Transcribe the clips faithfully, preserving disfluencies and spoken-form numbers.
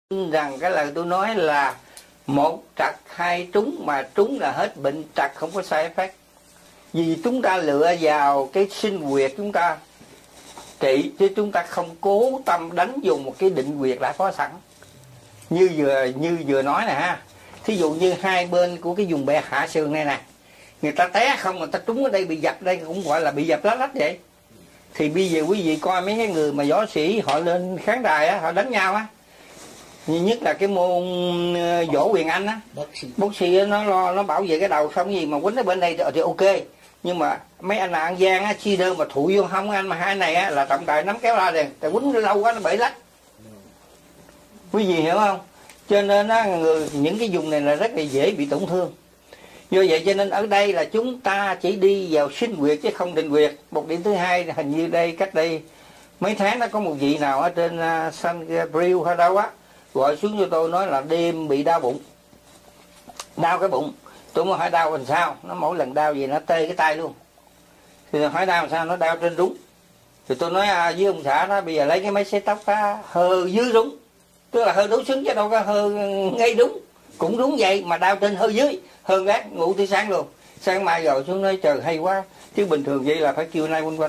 Rằng cái lời tôi nói là một trật hai trúng, mà trúng là hết bệnh, trật không có sai effect. Vì chúng ta lựa vào cái sinh huyệt chúng ta trị, chứ chúng ta không cố tâm đánh dùng một cái định huyệt đã có sẵn. Như vừa như vừa nói nè ha. Thí dụ như hai bên của cái vùng bè hạ sườn này nè, người ta té không, người ta trúng ở đây bị dập đây cũng gọi là bị dập lách lách vậy. Thì bây giờ quý vị coi mấy cái người mà võ sĩ họ lên khán đài á, họ đánh nhau á, nhất là cái môn võ quyền Anh á, bác sĩ nó lo nó bảo vệ cái đầu không gì mà quýnh ở bên đây thì ok, nhưng mà mấy anh là An Giang á, chi đơn mà thụi vô không anh, mà hai này á là trọng tài nắm kéo ra liền, tại quýnh lâu quá nó bể lách. Quý vị hiểu không? Cho nên á, người những cái vùng này là rất là dễ bị tổn thương. Do vậy cho nên ở đây là chúng ta chỉ đi vào sinh huyệt chứ không định huyệt. Một điểm thứ hai, hình như đây cách đây mấy tháng đó có một vị nào ở trên uh, San Gabriel hay đâu á gọi xuống cho tôi nói là đêm bị đau bụng, đau cái bụng. Tôi mới hỏi đau làm sao, nó mỗi lần đau gì nó tê cái tay luôn. Thì hỏi đau làm sao, nó đau trên rúng. Thì tôi nói à, với ông xã đó bây giờ lấy cái máy xấy tóc á, hơ dưới rúng, tức là hơ đối xứng chứ đâu có hơ ngay đúng, cũng đúng vậy mà đau trên hơ dưới, hơn gác ngủ tới sáng luôn. Sáng mai rồi xuống nói trời hay quá, chứ bình thường vậy là phải kêu nay quanh quanh.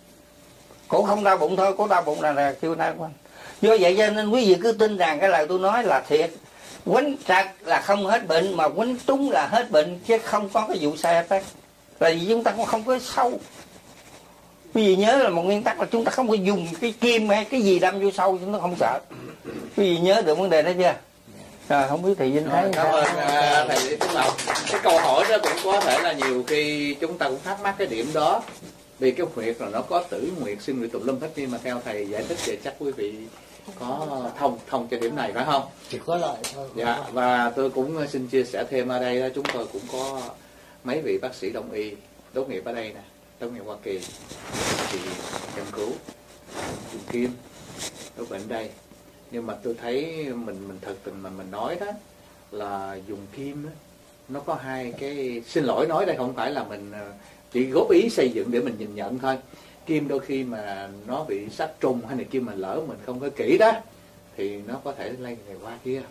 Cổ không đau bụng thôi, cổ đau bụng là, là kêu nay quanh. Do vậy cho nên quý vị cứ tin rằng cái lời tôi nói là thiệt. Quýnh trật là không hết bệnh, mà quýnh trúng là hết bệnh, chứ không có cái vụ sai effect. Là vì chúng ta cũng không có sâu. Quý vị nhớ là một nguyên tắc là chúng ta không có dùng cái kim hay cái gì đâm vô sâu, chúng ta không sợ. Quý vị nhớ được vấn đề đó chưa? Rồi không biết thầy Vinh thấy. Cảm ơn uh, thầy Lý Tuấn Lộc. Cái câu hỏi đó cũng có thể là nhiều khi chúng ta cũng thắc mắc cái điểm đó. Vì cái huyệt là nó có tử huyệt, sinh huyệt tùm lum hết, nhưng mà theo thầy giải thích thì chắc quý vị có thông thông cho điểm này phải không? Chỉ có lợi thôi. Dạ, và tôi cũng xin chia sẻ thêm ở đây đó, chúng tôi cũng có mấy vị bác sĩ đông y tốt nghiệp ở đây nè, tốt nghiệp Hoa Kỳ thì chăm cứu dùng kim đối bệnh đây. Nhưng mà tôi thấy mình mình thật tình mà mình nói đó là dùng kim đó, nó có hai cái, xin lỗi nói đây không phải là mình chỉ góp ý xây dựng để mình nhìn nhận thôi. Kim đôi khi mà nó bị sát trùng hay này kia mà lỡ mình không có kỹ đó thì nó có thể lây này qua kia.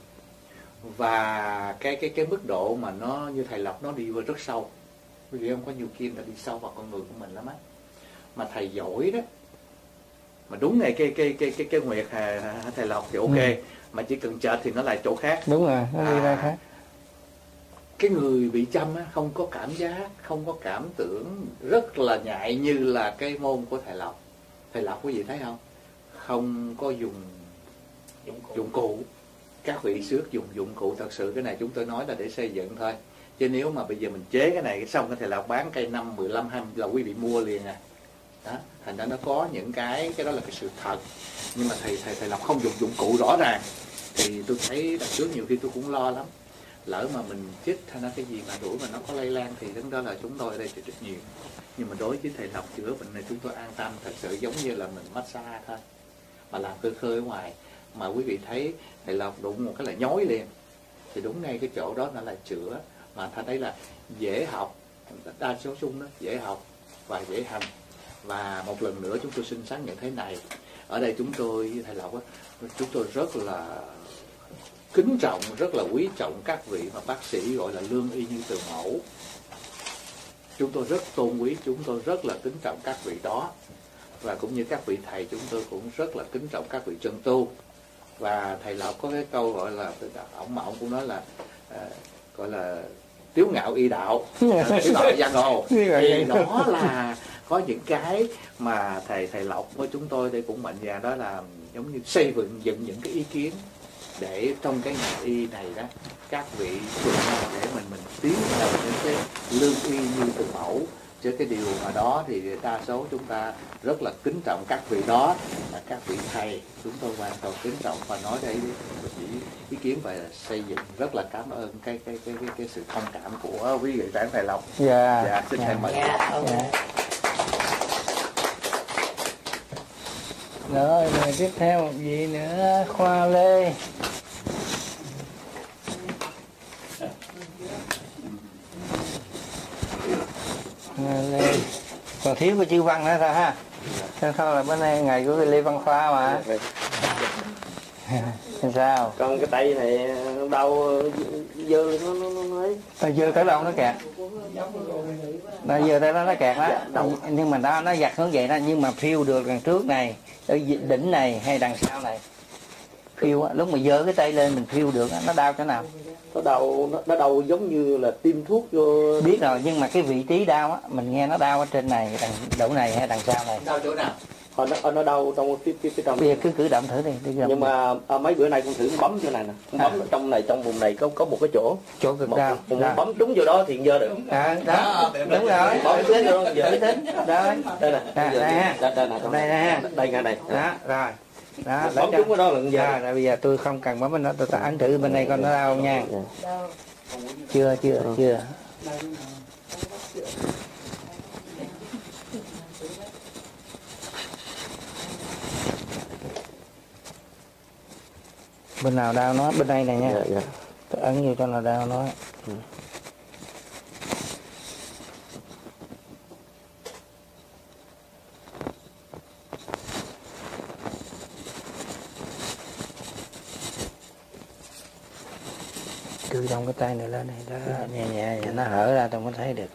Và cái cái cái mức độ mà nó như thầy Lộc nó đi vô rất sâu. Vì không có nhiều kim đã đi sâu vào con người của mình lắm á. Mà thầy giỏi đó, mà đúng này cái cái cái cái cái nguyệt thầy Lộc thì ok, ừ. Mà chỉ cần chợt thì nó lại chỗ khác. Đúng rồi, nó đi à, ra khác. Cái người bị châm á, không có cảm giác, không có cảm tưởng, rất là nhạy như là cái môn của thầy Lộc. Thầy Lộc quý vị thấy không? Không có dùng dụng cụ. dụng cụ. Các vị xước dùng dụng cụ, thật sự cái này chúng tôi nói là để xây dựng thôi. Chứ nếu mà bây giờ mình chế cái này xong cái thầy Lộc bán cây năm, mười lăm, hai mươi là quý vị mua liền à. Đó, thành ra nó có những cái, cái đó là cái sự thật. Nhưng mà thầy thầy thầy Lộc không dùng dụng cụ rõ ràng. Thì tôi thấy đằng trước nhiều khi tôi cũng lo lắm. Lỡ mà mình chích hay là cái gì mà đuổi mà nó có lây lan thì đến đó là chúng tôi ở đây chịu trách nhiệm. Nhưng mà đối với thầy Lộc chữa bệnh này chúng tôi an tâm, thật sự giống như là mình massage thôi, mà làm khơi khơi ở ngoài. Mà quý vị thấy thầy Lộc đụng một cái là nhói liền, thì đúng ngay cái chỗ đó nó là chữa. Mà thầy thấy là dễ học, đa số chung đó dễ học và dễ hành. Và một lần nữa chúng tôi xin xác nhận thế này, ở đây chúng tôi thầy Lộc á, chúng tôi rất là kính trọng, rất là quý trọng các vị mà bác sĩ gọi là lương y như từ mẫu. Chúng tôi rất tôn quý, chúng tôi rất là kính trọng các vị đó. Và cũng như các vị thầy, chúng tôi cũng rất là kính trọng các vị chân tu. Và thầy Lộc có cái câu gọi là, ông mà ông cũng nói là à, gọi là tiếu ngạo y đạo, tiếu ngạo giang hồ. Thì đó là có những cái mà thầy thầy Lộc của chúng tôi đây cũng mạnh dạn, đó là giống như xây dựng dựng những cái ý kiến để trong cái ngành y này đó các vị cùng để mình mình tiến vào những cái lương y như từ mẫu. Chứ cái điều mà đó thì đa số chúng ta rất là kính trọng các vị đó, là các vị thầy chúng tôi hoàn toàn kính trọng. Và nói đây chỉ ý kiến về là xây dựng, rất là cảm ơn cái cái cái cái, cái sự thông cảm của quý vị tán thầy Lộc. Dạ. Dạ, xin thầy mời. Rồi, rồi tiếp theo một vị nữa, Khoa Lê. Khoa Lê. Còn thiếu cái chữ văn nữa thôi ha. Thế thôi là bữa nay ngày của Lê Văn Khoa mà. Sao? Còn cái tay này đau dơ nó nó nó ấy. Tay dơ tới đâu nó kẹt. Nó dơ tới đó nó kẹt đó. Dạ, nhưng mà nó nó giặt hướng vậy đó, nhưng mà phiêu được đằng trước này, ở đỉnh này hay đằng sau này. Phiêu á, lúc mà dơ cái tay lên mình phiêu được á, nó đau chỗ nào? Nó đau, nó, nó đau giống như là tiêm thuốc vô. Biết rồi, nhưng mà cái vị trí đau á, mình nghe nó đau ở trên này, đằng đổ này hay đằng sau này. Đau chỗ nào? Ờ, nó, nó đau trong cái, cái, cái trong. Bây giờ cứ cử động thử đi. đi nhưng mà à, mấy bữa nay con thử bấm chỗ này nè, con bấm à. trong này, trong vùng này có có một cái chỗ. Chỗ cực đau. Con bấm trúng vô đó thì dơ được. À, đó, đúng rồi. Bấm trúng vô đó, dơ. Tính. Rồi. Đây nè. À, đây ha. Đây đây nè. Đây nè. Đây ngay đây. Đó, rồi. Đó, bấm trúng cái đó là dơ. Rồi, bây giờ tôi không cần bấm bên đó, tôi ta ấn thử bên đây coi nó đau nha. Chưa, chưa, chưa. Bên nào đau nói, bên đây này nha. Dạ, dạ. Tôi ấn vô cho là đau nói. Ừ. Cử động cái tay này lên này đó, nhẹ nhẹ vậy nó hở ra tôi mới thấy được.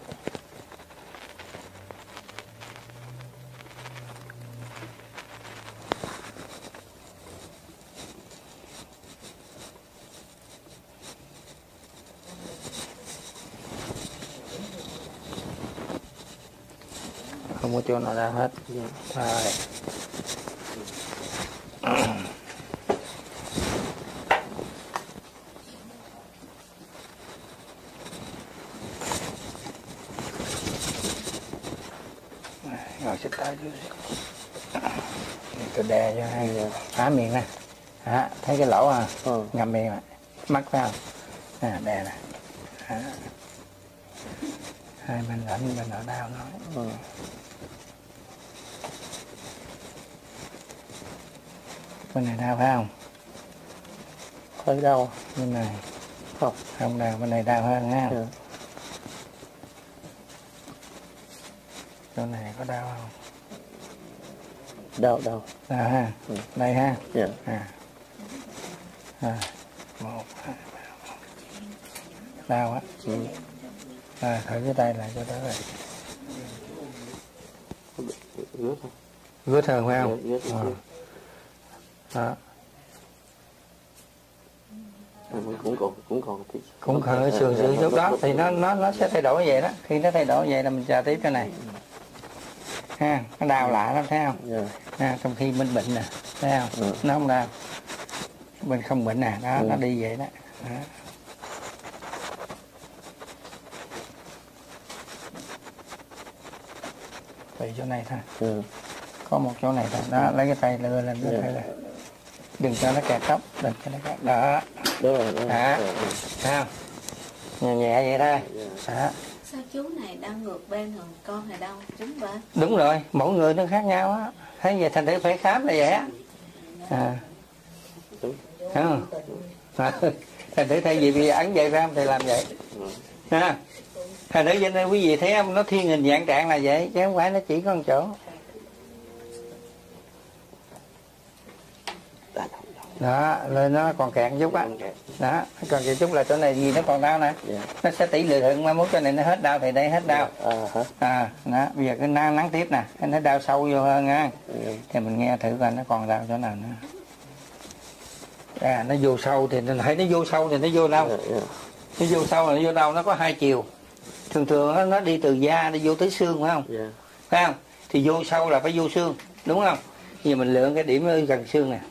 Không có chỗ nào đau hết. Rồi. Rồi xích tay vô. Tôi đè cho hai người. Há miệng nè. Hả? Thấy cái lỗ à? Ừ. Ngậm miệng lại. Mắt phải không? À, đè nè. Hả? Hai bên lãnh bên ở đau nói. Ừ. Bên này đau phải không? Thấy đau. Bên này không? Không đau, bên này đau hơn ha. Ừ. Chỗ này có đau không? Đau, đau. Đau ha? Ừ. Đây ha? Dạ. À. À. Một, hai, ba, bốn. Đau á? Ừ. À, thử cái tay lại cho đó rồi. Rướt không? Rướt hơn phải không? Rướt, rướt, rướt. Đó. Cũng còn cũng còn tí. Cũng khởi sườn sườn chút đó thì nó nó nó sẽ thay đổi vậy đó. Khi nó thay đổi vậy là mình chờ tiếp cái này. Ha, nó đau lạ lắm thấy không? Yeah. Ha, trong khi mình bệnh nè, thấy không? Ừ. Nó không đau. Mình không bệnh nè, đó, ừ. Nó đi vậy đó. Đó. Tùy chỗ này thôi. Ừ. Có một chỗ này thôi. Đó, lấy cái tay lừa lên đưa yeah. Đừng cho nó kẹt tóc, đừng cho nó kẹt. Đó. Đúng rồi, đúng rồi. Đó. Thấy không? Nhẹ nhẹ vậy thôi. Đó. Sao chú này đau ngược bên rồi con này đau trúng bên? Đúng rồi, mỗi người nó khác nhau á. Thế vậy thành thử phải khám là vậy á. À. Không? À. Thành thử thay vì bị ấn vậy phải không thì làm vậy. Ha. Thành thử cho nên quý vị thấy không, nó thiên hình dạng trạng là vậy chứ không phải nó chỉ có một chỗ. Đó, lên nó còn kẹt chút á. Đó, còn kẹt chút là chỗ này gì nó còn đau nè. Yeah. Nó sẽ tỷ lệ thuận mai mốt chỗ này nó hết đau thì đây hết đau. Uh-huh. À, đó, bây giờ cái nắng, nắng tiếp nè, nó đau sâu vô hơn nha. Yeah. Thì mình nghe thử coi nó còn đau chỗ nào nữa. À, nó vô sâu thì mình thấy nó vô sâu thì nó vô đâu. Yeah, yeah. Nó vô sâu là nó vô đâu, nó có hai chiều. Thường thường nó, nó đi từ da đi vô tới xương phải không? Yeah. Phải không? Thì vô sâu là phải vô xương, đúng không? Giờ mình lựa cái điểm ở gần xương nè.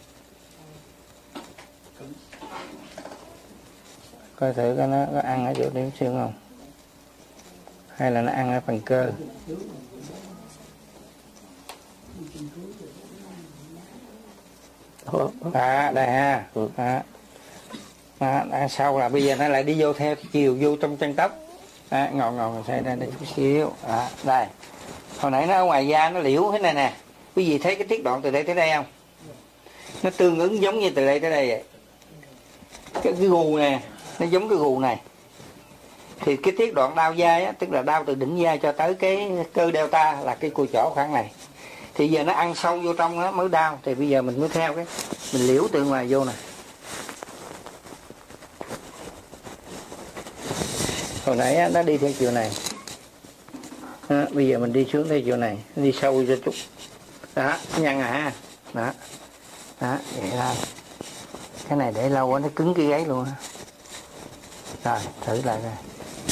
Coi thử coi nó có ăn ở chỗ điểm xương không, hay là nó ăn ở phần cơ. À đây ha. À, à, à, sau là bây giờ nó lại đi vô theo chiều vô trong chân tóc. À, ngồi ngồi xoay ra đây chút xíu. À, đây hồi nãy nó ở ngoài da nó liễu thế này nè, quý vị thấy cái tiết đoạn từ đây tới đây không? Nó tương ứng giống như từ đây tới đây vậy. Cái, cái gù nè nó giống cái gù này, thì cái tiết đoạn đau dai á, tức là đau từ đỉnh da cho tới cái cơ delta là cái cùi chỏ khoảng này, thì Thì giờ nó ăn sâu vô trong nó mới đau. Thì bây giờ mình mới theo cái mình liễu từ ngoài vô nè. Hồi nãy á, nó đi theo chiều này đó, bây giờ mình đi xuống theo chiều này, đi sâu cho chút đó, nhăn à đó đó vậy thôi. Cái này để lâu quá nó cứng cái gáy luôn á. Rồi thử lại coi.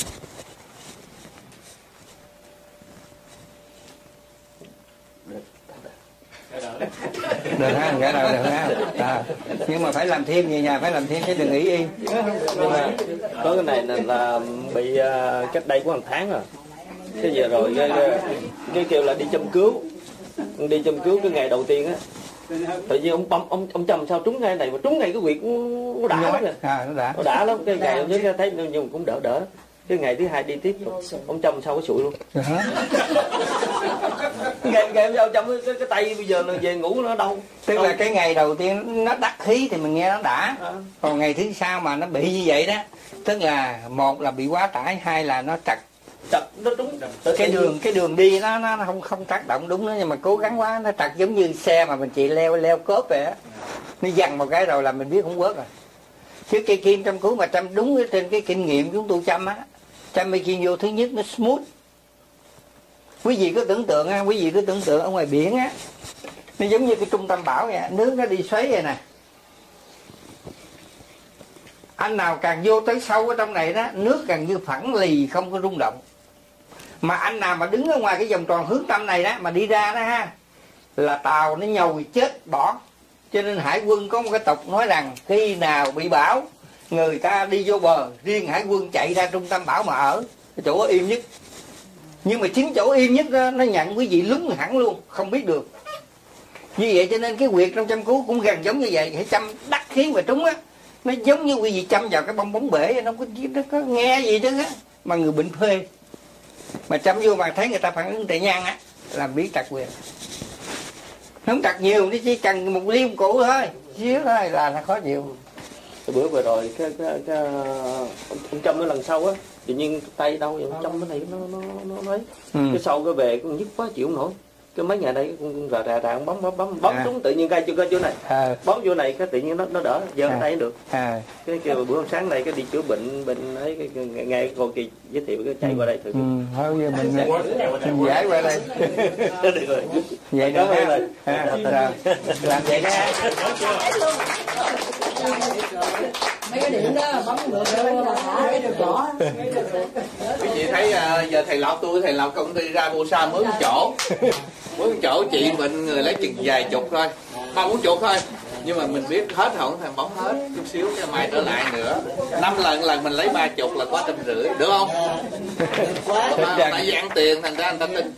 Được ha, gãi đầu được ha. À, nhưng mà phải làm thêm về nhà, phải làm thêm chứ đừng nghĩ im. Nhưng mà có cái này là, là bị uh, cách đây có một tháng rồi. Cái giờ rồi cái, cái, cái kêu là đi châm cứu, đi châm cứu cái ngày đầu tiên á. Tự nhiên ông ông ông, ông châm sao trúng ngay này mà trúng ngay cái huyệt nó đã lắm kìa. À, nó đã. Nó đã lắm. Cái ngày ông nhớ thấy nhưng cũng đỡ đỡ. Cái ngày thứ hai đi tiếp ông châm sau cái sụi luôn. Ngày ngày ông châm cái, cái tay bây giờ là về ngủ nó đau. Tức là cái ngày đầu tiên nó đắc khí thì mình nghe nó đã. À. Còn ngày thứ sau mà nó bị như vậy đó, tức là một là bị quá tải, hai là nó trật. Trật nó trúng. Cái đường cái đường đi nó nó không không tác động đúng nữa, nhưng mà cố gắng quá nó trật giống như xe mà mình chị leo leo cốp vậy á. Nó dằn một cái rồi là mình biết không quớt rồi. Chứ cây kim chăm cứu mà chăm đúng trên cái kinh nghiệm chúng tôi chăm á, chăm cây kim vô thứ nhất nó smooth. Quý vị cứ tưởng tượng á, quý vị cứ tưởng tượng ở ngoài biển á, nó giống như cái trung tâm bão vậy, nước nó đi xoáy vậy nè. Anh nào càng vô tới sâu ở trong này đó, nước càng như phẳng lì không có rung động. Mà anh nào mà đứng ở ngoài cái vòng tròn hướng tâm này đó mà đi ra đó ha, là tàu nó nhồi chết bỏ. Cho nên hải quân có một cái tục nói rằng khi nào bị bão, người ta đi vô bờ, riêng hải quân chạy ra trung tâm bão mà ở cái chỗ im nhất. Nhưng mà chính chỗ im nhất đó, nó nhận quý vị lúng hẳn luôn, không biết được. Như vậy cho nên cái huyệt trong chăm cứu cũng gần giống như vậy. Hãy chăm đắc khí mà trúng á, nó giống như quý vị chăm vào cái bông bóng bể, nó có, nó có nghe gì chứ á. Mà người bệnh phê mà chăm vô mà thấy người ta phản ứng tệ nhang á, làm biết trật huyệt. Không trật nhiều, nó chỉ cần một liêm cụ thôi, xíu thôi là nó khó chịu. Cái bữa vừa rồi cái, cái, cái ông châm nó lần sau á, tự nhiên tay đau vậy, ông châm cái này nó nó nó nói ừ. Cái sau cái về con nhức quá chịu không nổi. Cái mấy ngày đây con rà rà rà bấm bấm bấm bấm xuống à. Tự nhiên cái chỗ chỗ này à. Bấm chỗ này cái tự nhiên nó nó đỡ, giờ à. Tay được à. Cái kêu bữa hôm sáng này cái đi chữa bệnh bệnh ấy cái, cái, cái nghe cô Kỳ giới thiệu cái chạy ừ. Qua đây thử. Ừ, thôi giờ mình mình giải qua đây. Được rồi. Vậy đó ha. À, rồi. Làm vậy đó. Mấy cái điện đó bấm ngược vô là thả cái được bỏ. Quý vị thấy uh, giờ thầy Lộc tôi thầy Lộc công ty ra Busa mướn chỗ. Mướn chỗ trị bệnh người lấy chừng vài chục thôi. Ba bốn chục thôi. Nhưng mà mình biết hết không thằng bóng hết chút xíu cái mai trở lại nữa. Năm lần lần mình lấy ba chục là có trăm rưỡi, được không? Mà tại vì ăn tiền thành ra người ta tin.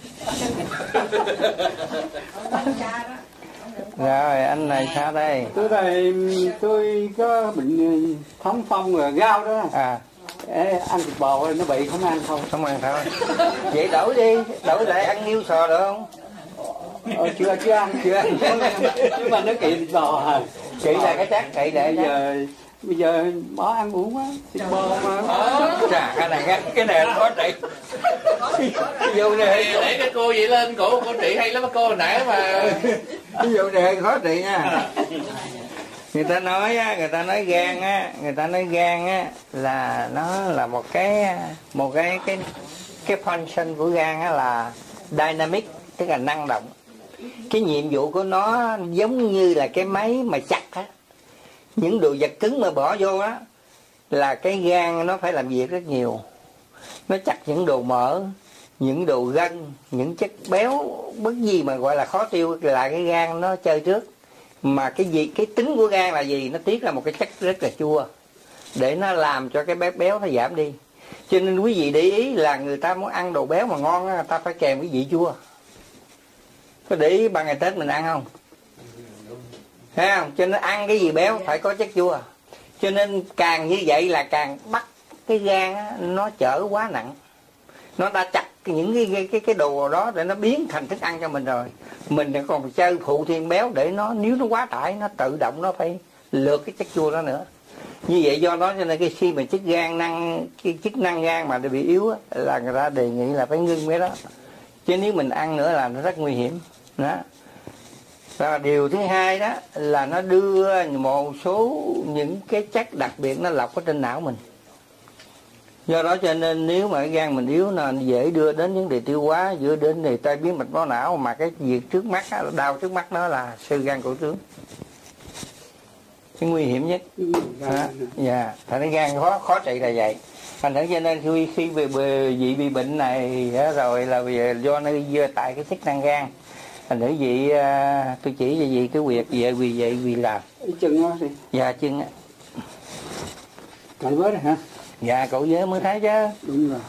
Rồi anh này sao đây? Tôi đây tôi có bệnh thống phong rồi gao đó. À. Ê, ăn thịt bò nó bị không ăn không? Không ăn thôi. Vậy đổi đi, đổi lại ăn niêu sò được không? Ờ, chưa chưa ăn chưa ăn. Nhưng mà nó kỵ thịt bò hả? Kỵ là cái chắc kỵ để bây giờ bây giờ bỏ ăn uống quá thịt bò mà. Chà, cái này cái, cái này có trị. Vô này để cái cô vậy lên cổ cô trị hay lắm cô hồi nãy mà. Ví dụ này khó trị nha. Người ta nói á, người ta nói gan á, người ta nói gan á là nó là một cái một cái cái cái function của gan á là dynamic, tức là năng động. Cái nhiệm vụ của nó giống như là cái máy mà chặt á, những đồ vật cứng mà bỏ vô á là cái gan nó phải làm việc rất nhiều. Nó chặt những đồ mỡ, những đồ gân, những chất béo, bất gì mà gọi là khó tiêu là cái gan nó chơi trước. Mà cái gì cái tính của gan là gì? Nó tiết ra một cái chất rất là chua để nó làm cho cái béo béo nó giảm đi. Cho nên quý vị để ý là người ta muốn ăn đồ béo mà ngon á, người ta phải kèm cái vị chua. Có để ý ba ngày Tết mình ăn không? Thấy không? Cho nên ăn cái gì béo phải có chất chua. Cho nên càng như vậy là càng bắt cái gan á, nó chở quá nặng. Nó đã chặt những cái cái cái, cái đồ đó để nó biến thành thức ăn cho mình rồi. Mình còn chơi phụ thêm béo để nó nếu nó quá tải nó tự động nó phải lượt cái chất chua đó nữa. Như vậy do đó cho nên cái khi mà chức gan năng cái chức năng gan mà bị yếu á, là người ta đề nghị là phải ngưng cái đó. Chứ nếu mình ăn nữa là nó rất nguy hiểm đó. Và điều thứ hai đó là nó đưa một số những cái chất đặc biệt nó lọc ở trên não mình. Do đó cho nên nếu mà cái gan mình yếu là dễ đưa đến vấn đề tiêu hóa, dễ đến thì tai biến mạch máu não, mà cái việc trước mắt đau trước mắt đó là xơ gan cổ trướng, cái nguy hiểm nhất. Dạ, yeah. Thành ra gan khó khó trị là vậy. Thành thử cho nên khi khi về vị bị bệnh này rồi là vì do nó dơ tại cái chức năng gan. Thành thử vị tôi chỉ cho vị cái việc về vì vậy vì làm. Chân đó thì. Dạ chân á. Cởi bớt rồi hả? Dạ cậu vớ mới thấy chứ. Đúng rồi.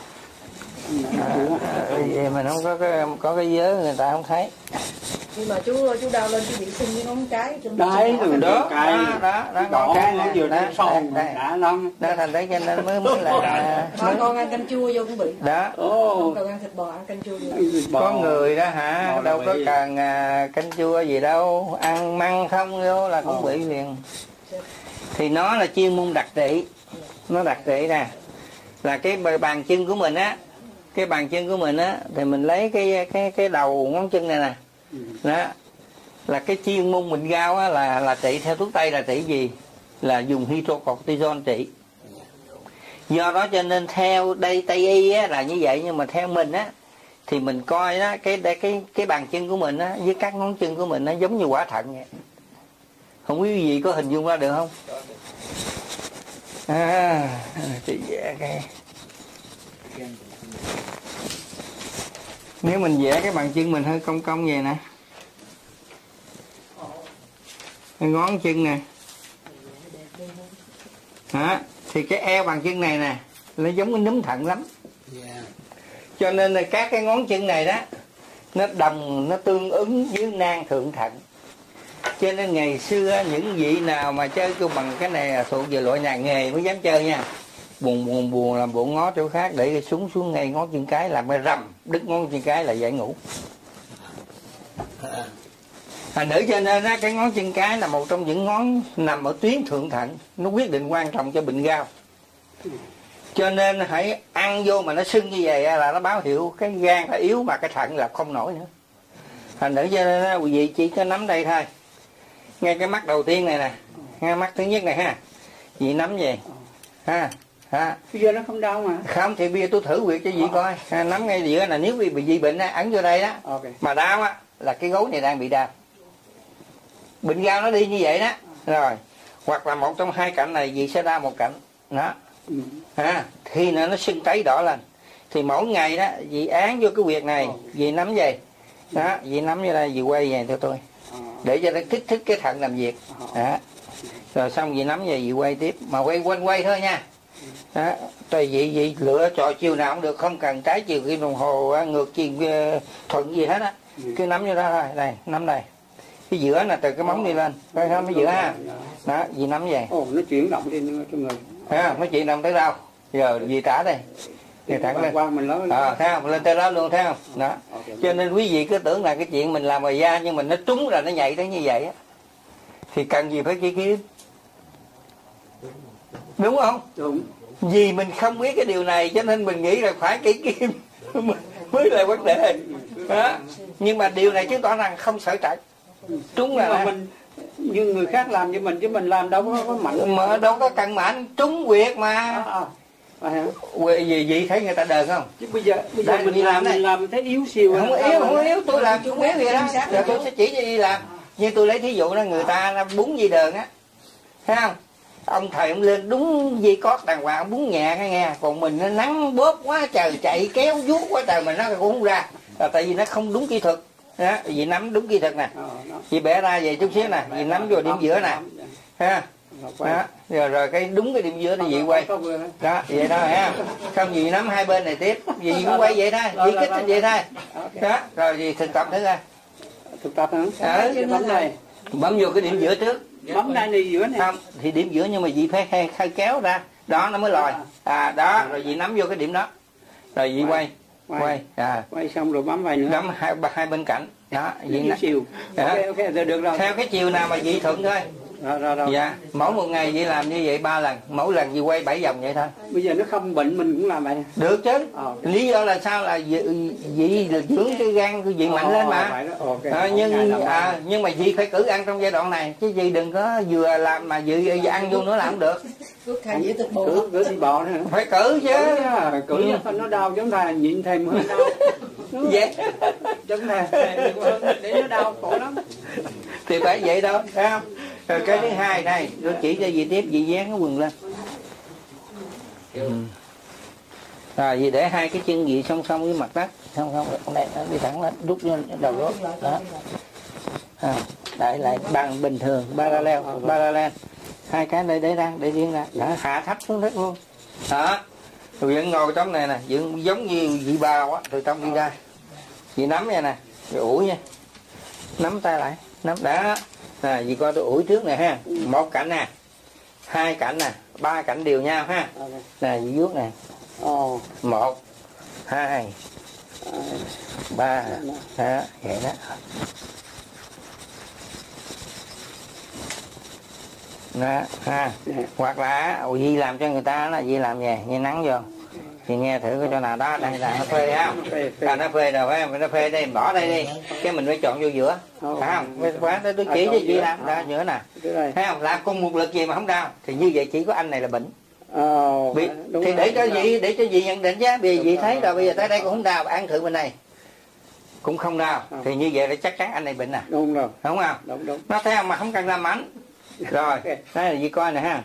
À, mình không có cái có cái vớ người ta không thấy. Nhưng mà chú chú đau lên chú bị sưng cái ngón cái trong đấy rồi đó, cái đó đó đó ngón cái nó vừa nó son đã lon đó, thành đấy cho nên mới mới là mới... con ăn canh chua vô cũng bị đó. Không cần ăn thịt bò, ăn canh chua vô. Có người đó hả, đâu có cần à, canh chua gì đâu, ăn măng không vô là cũng bị liền. Thì nó là chuyên môn đặc trị, nó đặc trị nè, là cái bàn chân của mình á, cái bàn chân của mình á, thì mình lấy cái cái cái đầu ngón chân này nè, đó là cái chuyên môn mình gao á, là là trị theo thuốc tây là trị gì, là dùng hydrocortisone trị. Do đó cho nên theo đây tây y á, là như vậy, nhưng mà theo mình á thì mình coi đó cái cái cái bàn chân của mình á với các ngón chân của mình nó giống như quả thận vậy. Không biết gì có hình dung ra được không? À, thì vẽ cái nếu mình vẽ cái bàn chân mình hơi cong cong vậy nè, cái ngón chân nè, hả, thì cái eo bàn chân này nè nó giống cái núm thận lắm. Cho nên là các cái ngón chân này đó nó đồng, nó tương ứng với nang thượng thận. Cho nên ngày xưa những vị nào mà chơi chung bằng cái này là thuộc về loại nhà nghề mới dám chơi nha. Buồn buồn buồn làm bộ ngó chỗ khác để xuống xuống ngay ngón chân cái làm cái rầm, đứt ngón chân cái là dễ ngủ. Thành nữ cho nên á, cái ngón chân cái là một trong những ngón nằm ở tuyến thượng thận, nó quyết định quan trọng cho bệnh gao. Cho nên hãy ăn vô mà nó sưng như vậy là nó báo hiệu cái gan nó yếu mà cái thận là không nổi nữa. Thành nữ cho nên á, quý vị chỉ có nắm đây thôi. Ngay cái mắt đầu tiên này nè, ngay mắt thứ nhất này ha, chị nắm về ha, ha. Bây giờ nó không đau mà. Không thì bây giờ tôi thử việc cho chị coi, ha, nắm ngay giữa là nếu bị bị bệnh á, ấn vô đây đó, okay. Mà đau á là cái gối này đang bị đau, bệnh gao nó đi như vậy đó, rồi hoặc là một trong hai cạnh này chị sẽ đau một cạnh, đó, ừ. ha, khi nó nó sưng tấy đỏ lên, thì mỗi ngày đó chị án vô cái huyệt này, chị nắm về, đó, chị nắm vô đây, chị quay về theo tôi. Để cho nó kích thích cái thận làm việc đó. Rồi xong vậy nắm về vậy quay tiếp, mà quay quanh quay thôi nha đó. Tùy vậy vậy lựa chọn chiều nào cũng được, không cần trái chiều kim đồng hồ ngược chiều thuận gì hết á, cứ nắm vô đó thôi. Đây nắm đây, cái giữa là từ cái móng đi lên, coi không, cái giữa ha, đó gì nắm về. Ồ, nó chuyển động đi cho người ha, nó chuyển động tới đâu giờ gì trả đây thì thẳng lên, mình nói à, thấy không, lên tới đó luôn, thấy không đó. Cho nên quý vị cứ tưởng là cái chuyện mình làm ngoài da, nhưng mình nó trúng là nó nhảy tới như vậy á, thì cần gì phải kỹ kiếm, đúng không? Đúng. Vì mình không biết cái điều này cho nên mình nghĩ là phải kỹ kim mới là vấn đề đó. Nhưng mà điều này chứng tỏ rằng không sợ trận, trúng là, là mình như người khác làm cho mình, chứ mình làm đâu có, có mạnh mà đâu có cần mạnh, trúng quyệt mà. à, à. À, gì vậy thấy người ta đờn không? Chứ bây giờ bây giờ mình làm mình làm thấy yếu xìu. Không yếu, không yếu, tôi làm chung yếu vậy đó. Rồi tôi sẽ chỉ cho đi làm. Như tôi lấy thí dụ đó, người ta búng dây đờn á, thấy không? Ông thầy ông lên đúng dây cót đàng hoàng, ông búng nhẹ cái nghe, còn mình nó nắng bóp quá trời, chạy kéo vuốt quá trời mà nó cũng không ra, là tại vì nó không đúng kỹ thuật. Đó, vì nắm đúng kỹ thuật nè, chị bẻ ra về chút xíu nè, vì nắm vô điểm giữa nè, ha. Đó, rồi rồi cái đúng cái điểm giữa thì vậy quay đó, vậy đó ha, không gì nắm hai bên này tiếp, gì cũng quay vậy thôi, chỉ kích vậy thôi đó, rồi gì thực tập thử ra, thực tập hả? Ở bấm này, bấm vô cái điểm giữa trước, bấm đây này giữa này, không thì điểm giữa nhưng mà chị phải khai, khai kéo ra, đó nó mới lòi, à đó, rồi chị nắm vô cái điểm đó, rồi chị quay, quay, quay, à, quay xong rồi bấm vài nữa, bấm hai hai bên cạnh, đó, vậy chiều, ok ok rồi được rồi, theo cái chiều nào mà chị thuận thôi. Rồi, rồi, rồi. Dạ, mỗi một ngày chị làm như vậy ba lần, mỗi lần chị quay bảy vòng vậy thôi. Bây giờ nó không bệnh mình cũng làm vậy. Được chứ. Ờ. Lý do là sao, là dị, dị là dưỡng cái gan của dị mạnh Ờ, lên mà. vậy đó. Okay. À, nhưng à, nhưng mà dị phải cử ăn trong giai đoạn này, chứ dị đừng có vừa làm mà dị ăn vô nữa là không được. Cứ khai dễ thực bộ. Cử cử đi bò nữa. Phải cử chứ. Cử Ừ. cho nó đau chúng ta nhịn thêm hơn đau. Vậy Chúng ta để nó đau khổ lắm. thì phải vậy đâu, thấy không? Rồi cái thứ hai này, tôi chỉ cho dị tiếp, dị dán cái quần lên. Ừ. Rồi vì để hai cái chân dị song song với mặt đất, song song con này nó đi thẳng lên, rút lên đầu gối đó. À, đại lại bằng bình thường, parallel, parallel. Hai cái đây để ra, để riêng ra, đó, hạ thấp xuống đất luôn. Đó. Rồi vẫn ngồi trong này nè, vẫn giống như vị bào á, từ trong đi ra. Chị nắm nha nè, rồi ủi nha. Nắm tay lại, nắm đó. À, chị coi tôi ủi trước nè ha. Một cạnh nè, hai cạnh nè, ba cạnh đều nhau ha. Nè, chị vuốt nè. Ồ. Một, hai, ba, đó, vậy đó. Đó, ha. Hoặc là Di làm cho người ta là Di làm về, nghe nắng vô. Thì nghe thử cái chỗ nào đó, đây là nó phê không? Là nó phê rồi phải không? Nó phê đây, bỏ đây đi. Cái mình phải chọn vô giữa. Phải không? Quá, tôi chỉ cho Di làm, đó, giữa nè. Thấy không? Làm cùng một lực gì mà không đau. Thì như vậy chỉ có anh này là bệnh. Ờ, Bị, thì để cho Di, để cho Di nhận định chứ. Vì Di thấy rồi, bây giờ tới đây cũng không đau, ăn thử bên này. Cũng không đau. Thì như vậy là chắc chắn anh này bệnh à. Đúng rồi. Đúng không? Đúng, đúng. Nó thấy không mà không cần làm mạnh. Rồi, đây là Di coi nè ha.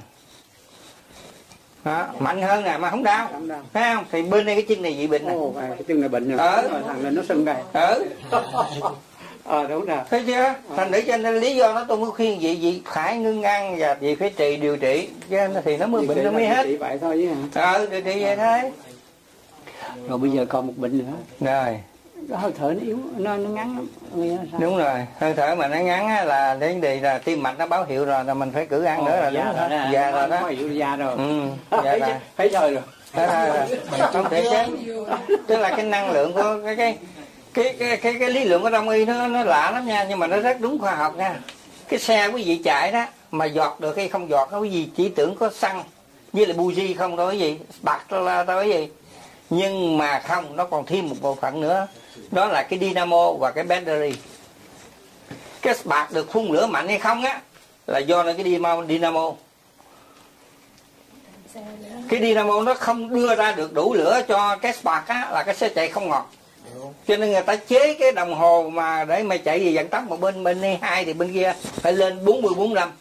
Đó, mạnh hơn nè mà không đau. Không đau. Thấy không? Thì bên đây cái chân này dị bệnh nè. Ồ, cái chân này bệnh rồi. Ờ. Thằng này nó sưng đây. Ừ. Ờ, đúng rồi. Thấy chưa? Thành nữ cho nên lý do nó tôi mới khuyên chị chị phải ngưng ăn và chị phải trị điều trị chứ thì nó mới bệnh nó mới hết. Trị vậy thôi chứ hả? Ờ, điều trị vậy thôi. Rồi bây giờ còn một bệnh nữa. Rồi. Cái hơi thở nó yếu, nó, nó ngắn lắm. Sao? Đúng rồi, hơi thở mà nó ngắn á, là đến đi là tim mạch nó báo hiệu rồi là mình phải cử ăn. Ồ, nữa là đúng rồi đó. Già rồi đó. Già rồi. Ừ, già rồi. Thấy rồi rồi. Đó rồi. Không thể chết. Tức là cái năng lượng của cái cái cái cái cái, cái lý luận của Đông y nó nó lạ lắm nha, nhưng mà nó rất đúng khoa học nha. Cái xe quý vị chạy đó mà giọt được hay không giọt, quý vị chỉ tưởng có xăng với lại buji không thôi, cái gì bạc là thôi cái gì. Nhưng mà không, nó còn thêm một bộ phận nữa, đó là cái dynamo và cái battery. Cái bạc được phun lửa mạnh hay không á là do nó cái dynamo, dynamo. Cái dynamo nó không đưa ra được đủ lửa cho cái spark á, là cái xe chạy không ngọt. Cho nên người ta chế cái đồng hồ mà để mà chạy về vận tốc, một bên bên này hai thì bên kia phải lên bốn mươi bốn mươi lăm.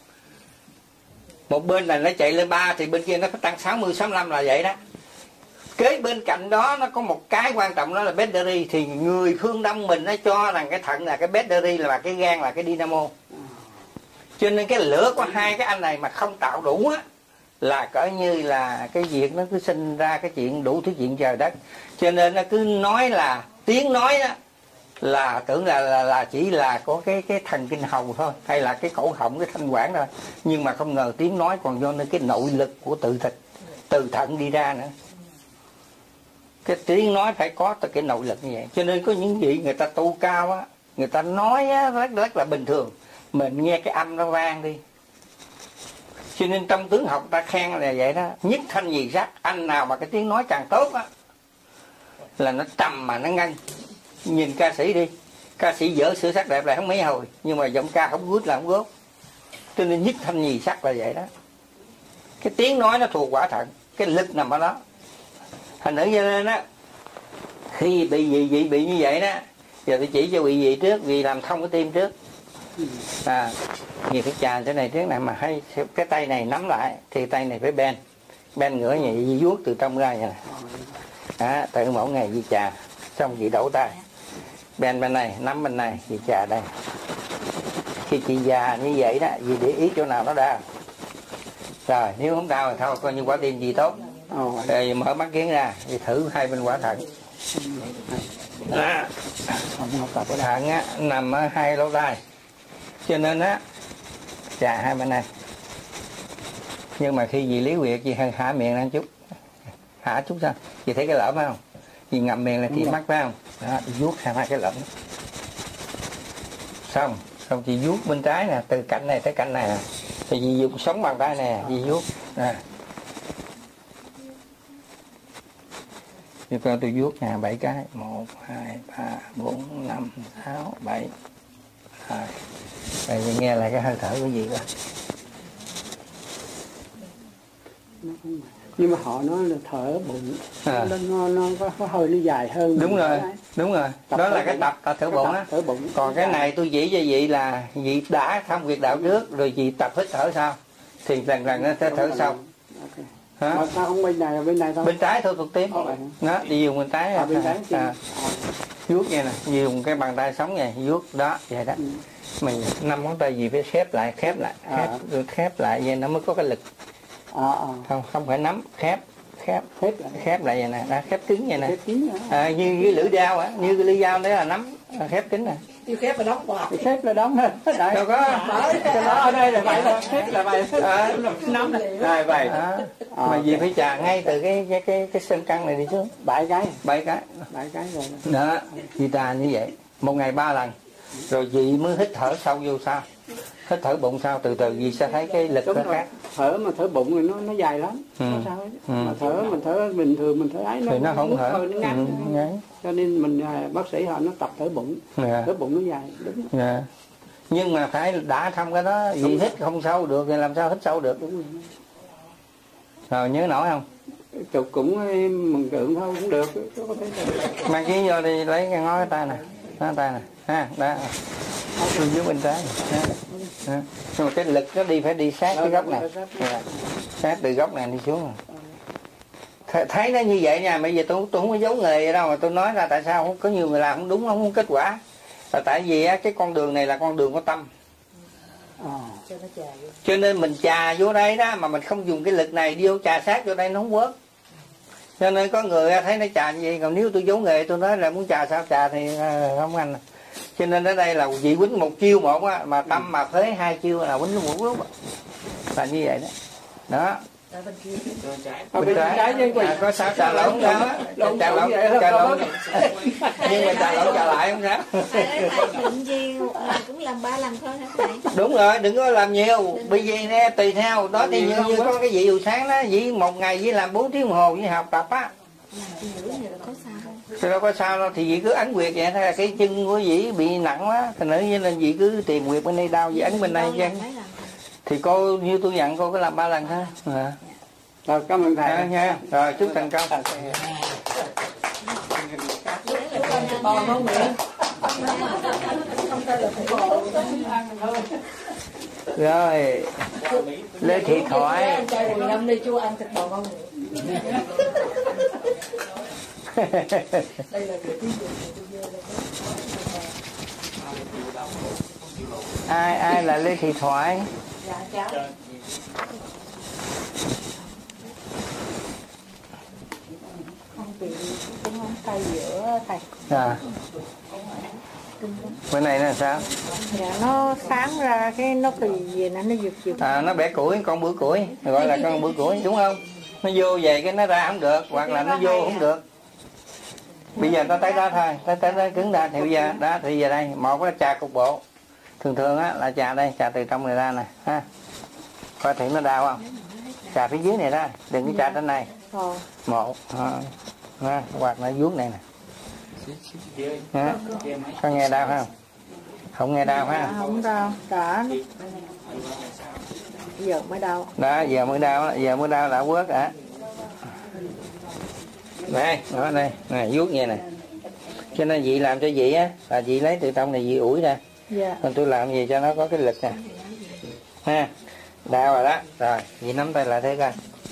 Một bên này nó chạy lên ba thì bên kia nó phải tăng sáu mươi sáu mươi lăm là vậy đó. Kế bên cạnh đó nó có một cái quan trọng, đó là battery. Thì người phương Đông mình nó cho rằng cái thận là cái battery, là cái gan là cái dynamo. Cho nên cái lửa của hai cái anh này mà không tạo đủ á, là coi như là cái việc nó cứ sinh ra cái chuyện đủ thứ chuyện trời đất. Cho nên nó cứ nói là tiếng nói đó là tưởng là là, là chỉ là có cái cái thần kinh hầu thôi, hay là cái cổ họng, cái thanh quản thôi. Nhưng mà không ngờ tiếng nói còn do nên cái nội lực của tự thịt, từ thận đi ra nữa. Cái tiếng nói phải có từ cái nội lực như vậy. Cho nên có những vị người ta tu cao á, người ta nói á, rất rất là bình thường, mình nghe cái âm nó vang đi. Cho nên trong tướng học ta khen là vậy đó, nhất thanh nhì sắc. Anh nào mà cái tiếng nói càng tốt á là nó trầm mà nó ngân. Nhìn ca sĩ đi, ca sĩ dở sửa sắc đẹp lại không mấy hồi, nhưng mà giọng ca không gút là không gốt. Cho nên nhất thanh nhì sắc là vậy đó. Cái tiếng nói nó thuộc quả thận, cái lực nằm ở đó. Thành nữ cho nên á, khi bị gì bị bị như vậy đó, giờ tôi chỉ cho bị gì trước, vì làm thông cái tim trước. À, như cái trà thế này trước này mà hay cái tay này nắm lại thì tay này phải ben, ben ngửa như vậy, vuốt từ trong ra vậy nè. Đó, tự mỗi ngày gì trà, xong chị đổ tay, ben bên này, nắm bên này, chị trà đây. Khi chị già như vậy đó, vì để ý chỗ nào nó đau. Rồi nếu không đau thì thôi, coi như quả tim gì tốt. Rồi mở mắt kiến ra, thì thử hai bên quả thận. Đó. Thận á, nằm ở hai lỗ tai. Cho nên á, chà hai bên này. Nhưng mà khi dì lý huyệt, dì hạ miệng lên chút. Hạ chút sao? Dì thấy cái lỡm phải không? Dì ngậm miệng là chị mắt phải không? Đó, vuốt hai cái lỡm. Xong, xong chị vuốt bên trái nè, từ cạnh này tới cạnh này nè. thì dì dùng sống bàn tay nè, dì vuốt nè. Thì coi tôi vuốt nha, bảy cái, một, hai, ba, bốn, năm, sáu, bảy. Rồi, đây nghe lại cái hơi thở của gì coi. Nhưng mà họ nói là thở bụng, À. nó, nó, nó có, có hơi nó dài hơn. Đúng rồi, đúng rồi. Tập Đó là thở cái bụng. tập tập thở bụng á. Thở bụng. Còn cái này tôi chỉ cho vị là vị đã thông việc đạo trước, rồi vị tập hít thở sau. Thì lần lần nó sẽ thở sau. Okay. Hả? Mà sao không bên này, bên này thôi? Bên trái thôi thuộc tiếp. Đó, đi dùng bên trái. À, bên trái à, à. Vuốt vậy nè, dùng cái bàn tay sống này, vuốt đó, vậy đó. Ừ. Mình năm ngón tay gì phải khép lại, khép lại, khép, à. rồi khép lại vậy nó mới có cái lực. À, à. Không, không phải nắm, khép, khép, khép lại, khép lại vậy nè, đã khép cứng vậy nè. Khép cứng à, như cái lưỡi dao á, như cái lưỡi dao đấy là nắm, khép cứng nè. Tiêu khép là đóng vào. Khép là đóng thôi. Đâu có. Cái đó ở đây là vậy thôi, khép là vậy. À, nắm này vậy. À, à, mà gì phải chà ngay từ cái cái cái, cái sân căn này đi xuống. Bảy cái. Bảy cái. Bảy cái rồi. Đó, chị ta như vậy, một ngày ba lần, rồi chị mới hít thở sâu vô sau, hít thở bụng sau, từ từ chị sẽ thấy cái lực nó khác. Thở mà thở bụng thì nó nó dài lắm. Ừ. Không sao ấy. Ừ. Mà thở mình thở bình thường mình thở ấy nó thì nó không thở. nó ngắn. Ừ, ngắn. Cho nên mình bác sĩ họ nó tập thở bụng. Yeah. Thở bụng nó dài, đúng. Yeah. Nhưng mà phải đã thông cái đó, vì hít không sâu được thì làm sao hít sâu được. Đúng rồi. Rồi nhớ nổi không? Chụp cũng mừng tượng thôi cũng được. Có thể được. Mang cái vô đi, lấy cái ngón cái tay nè, ngón tay nè, ha, đó. Tôi dưới bên trái này. Ha. Nhưng mà cái lực nó đi phải đi sát cái góc này, yeah. Sát từ góc này đi xuống. Th thấy nó như vậy nha, bây giờ tôi tôi không có giấu nghề vậy đâu mà tôi nói ra tại sao không có nhiều người làm không đúng, không có kết quả. Là tại vì á, cái con đường này là con đường có tâm. À. Cho nên mình chà vô đây đó mà mình không dùng cái lực này vô chà sát vô đây nó không quớt. Cho nên có người thấy nó chà như vậy, còn nếu tôi giấu nghề tôi nói là muốn chà sao chà thì không anh. Cho nên ở đây là vị quýnh một chiêu một á, mà tâm mà phế hai chiêu là quýnh một lúc là như vậy đó. Đó. Bên Bên trái à, có sao trà lộn sao á, trà lộn trà lộn nhưng mà trà lộn trà lại không sao. Định gì cũng làm ba lần thôi hả thầy? Đúng rồi, đừng có làm nhiều, bởi vì nè tùy theo đó, thì như, như có cái vị buổi sáng đó, vị một ngày chỉ làm bốn tiếng đồng hồ với học tập á. Thì đâu có sao đâu, thì vị cứ ấn huyệt vậy thôi, cái chân của vị bị nặng quá, thành nữ như nên vị cứ tìm huyệt bên đây đau, vị ấn bên đây chân. Thì cô như tôi nhận cô cứ làm ba lần thôi. À. Rồi cảm ơn thầy. À, nha. Rồi chúc thành công. bò ngon miệng. Rồi Lê Thị Thoại. Trai mười năm đi chú ăn thịt bò ngon miệng. Đây là việc ví dụ ai ai là Lê Thị Thoại? dạ cháu. Không bị cái ngón tay giữa thầy. À. Bữa này là sao? Dạ nó sáng ra cái nó kỳ gì nè, nó giật giật. À, nó bẻ củi, con bữa củi, gọi là con bữa củi đúng không? Nó vô về cái nó ra không được, hoặc là nó vô không được. Bây giờ nó tới đó thôi, tới tới đó cứng ra thì bây giờ đó thì giờ đây một là trà cục bộ, thường thường á là trà đây, trà từ trong này ra nè ha, coi thử nó đau không? Trà phía dưới này ra, đừng có trà trên này. Một, ha, hoặc là vuốt này nè. Ha. Có nghe đau không? Không nghe đau ha? Không đau, đã giờ mới đau. Đó, giờ mới đau, giờ mới đau đã quớt ạ. Đây, đó đây, này vuốt nghe nè. Cho nên chị làm cho chị á, là chị lấy từ trong này chị ủi ra. Dạ. Còn tôi làm gì cho nó có cái lực nè. Ha, đau rồi đó. Rồi, chị nắm tay lại thế coi.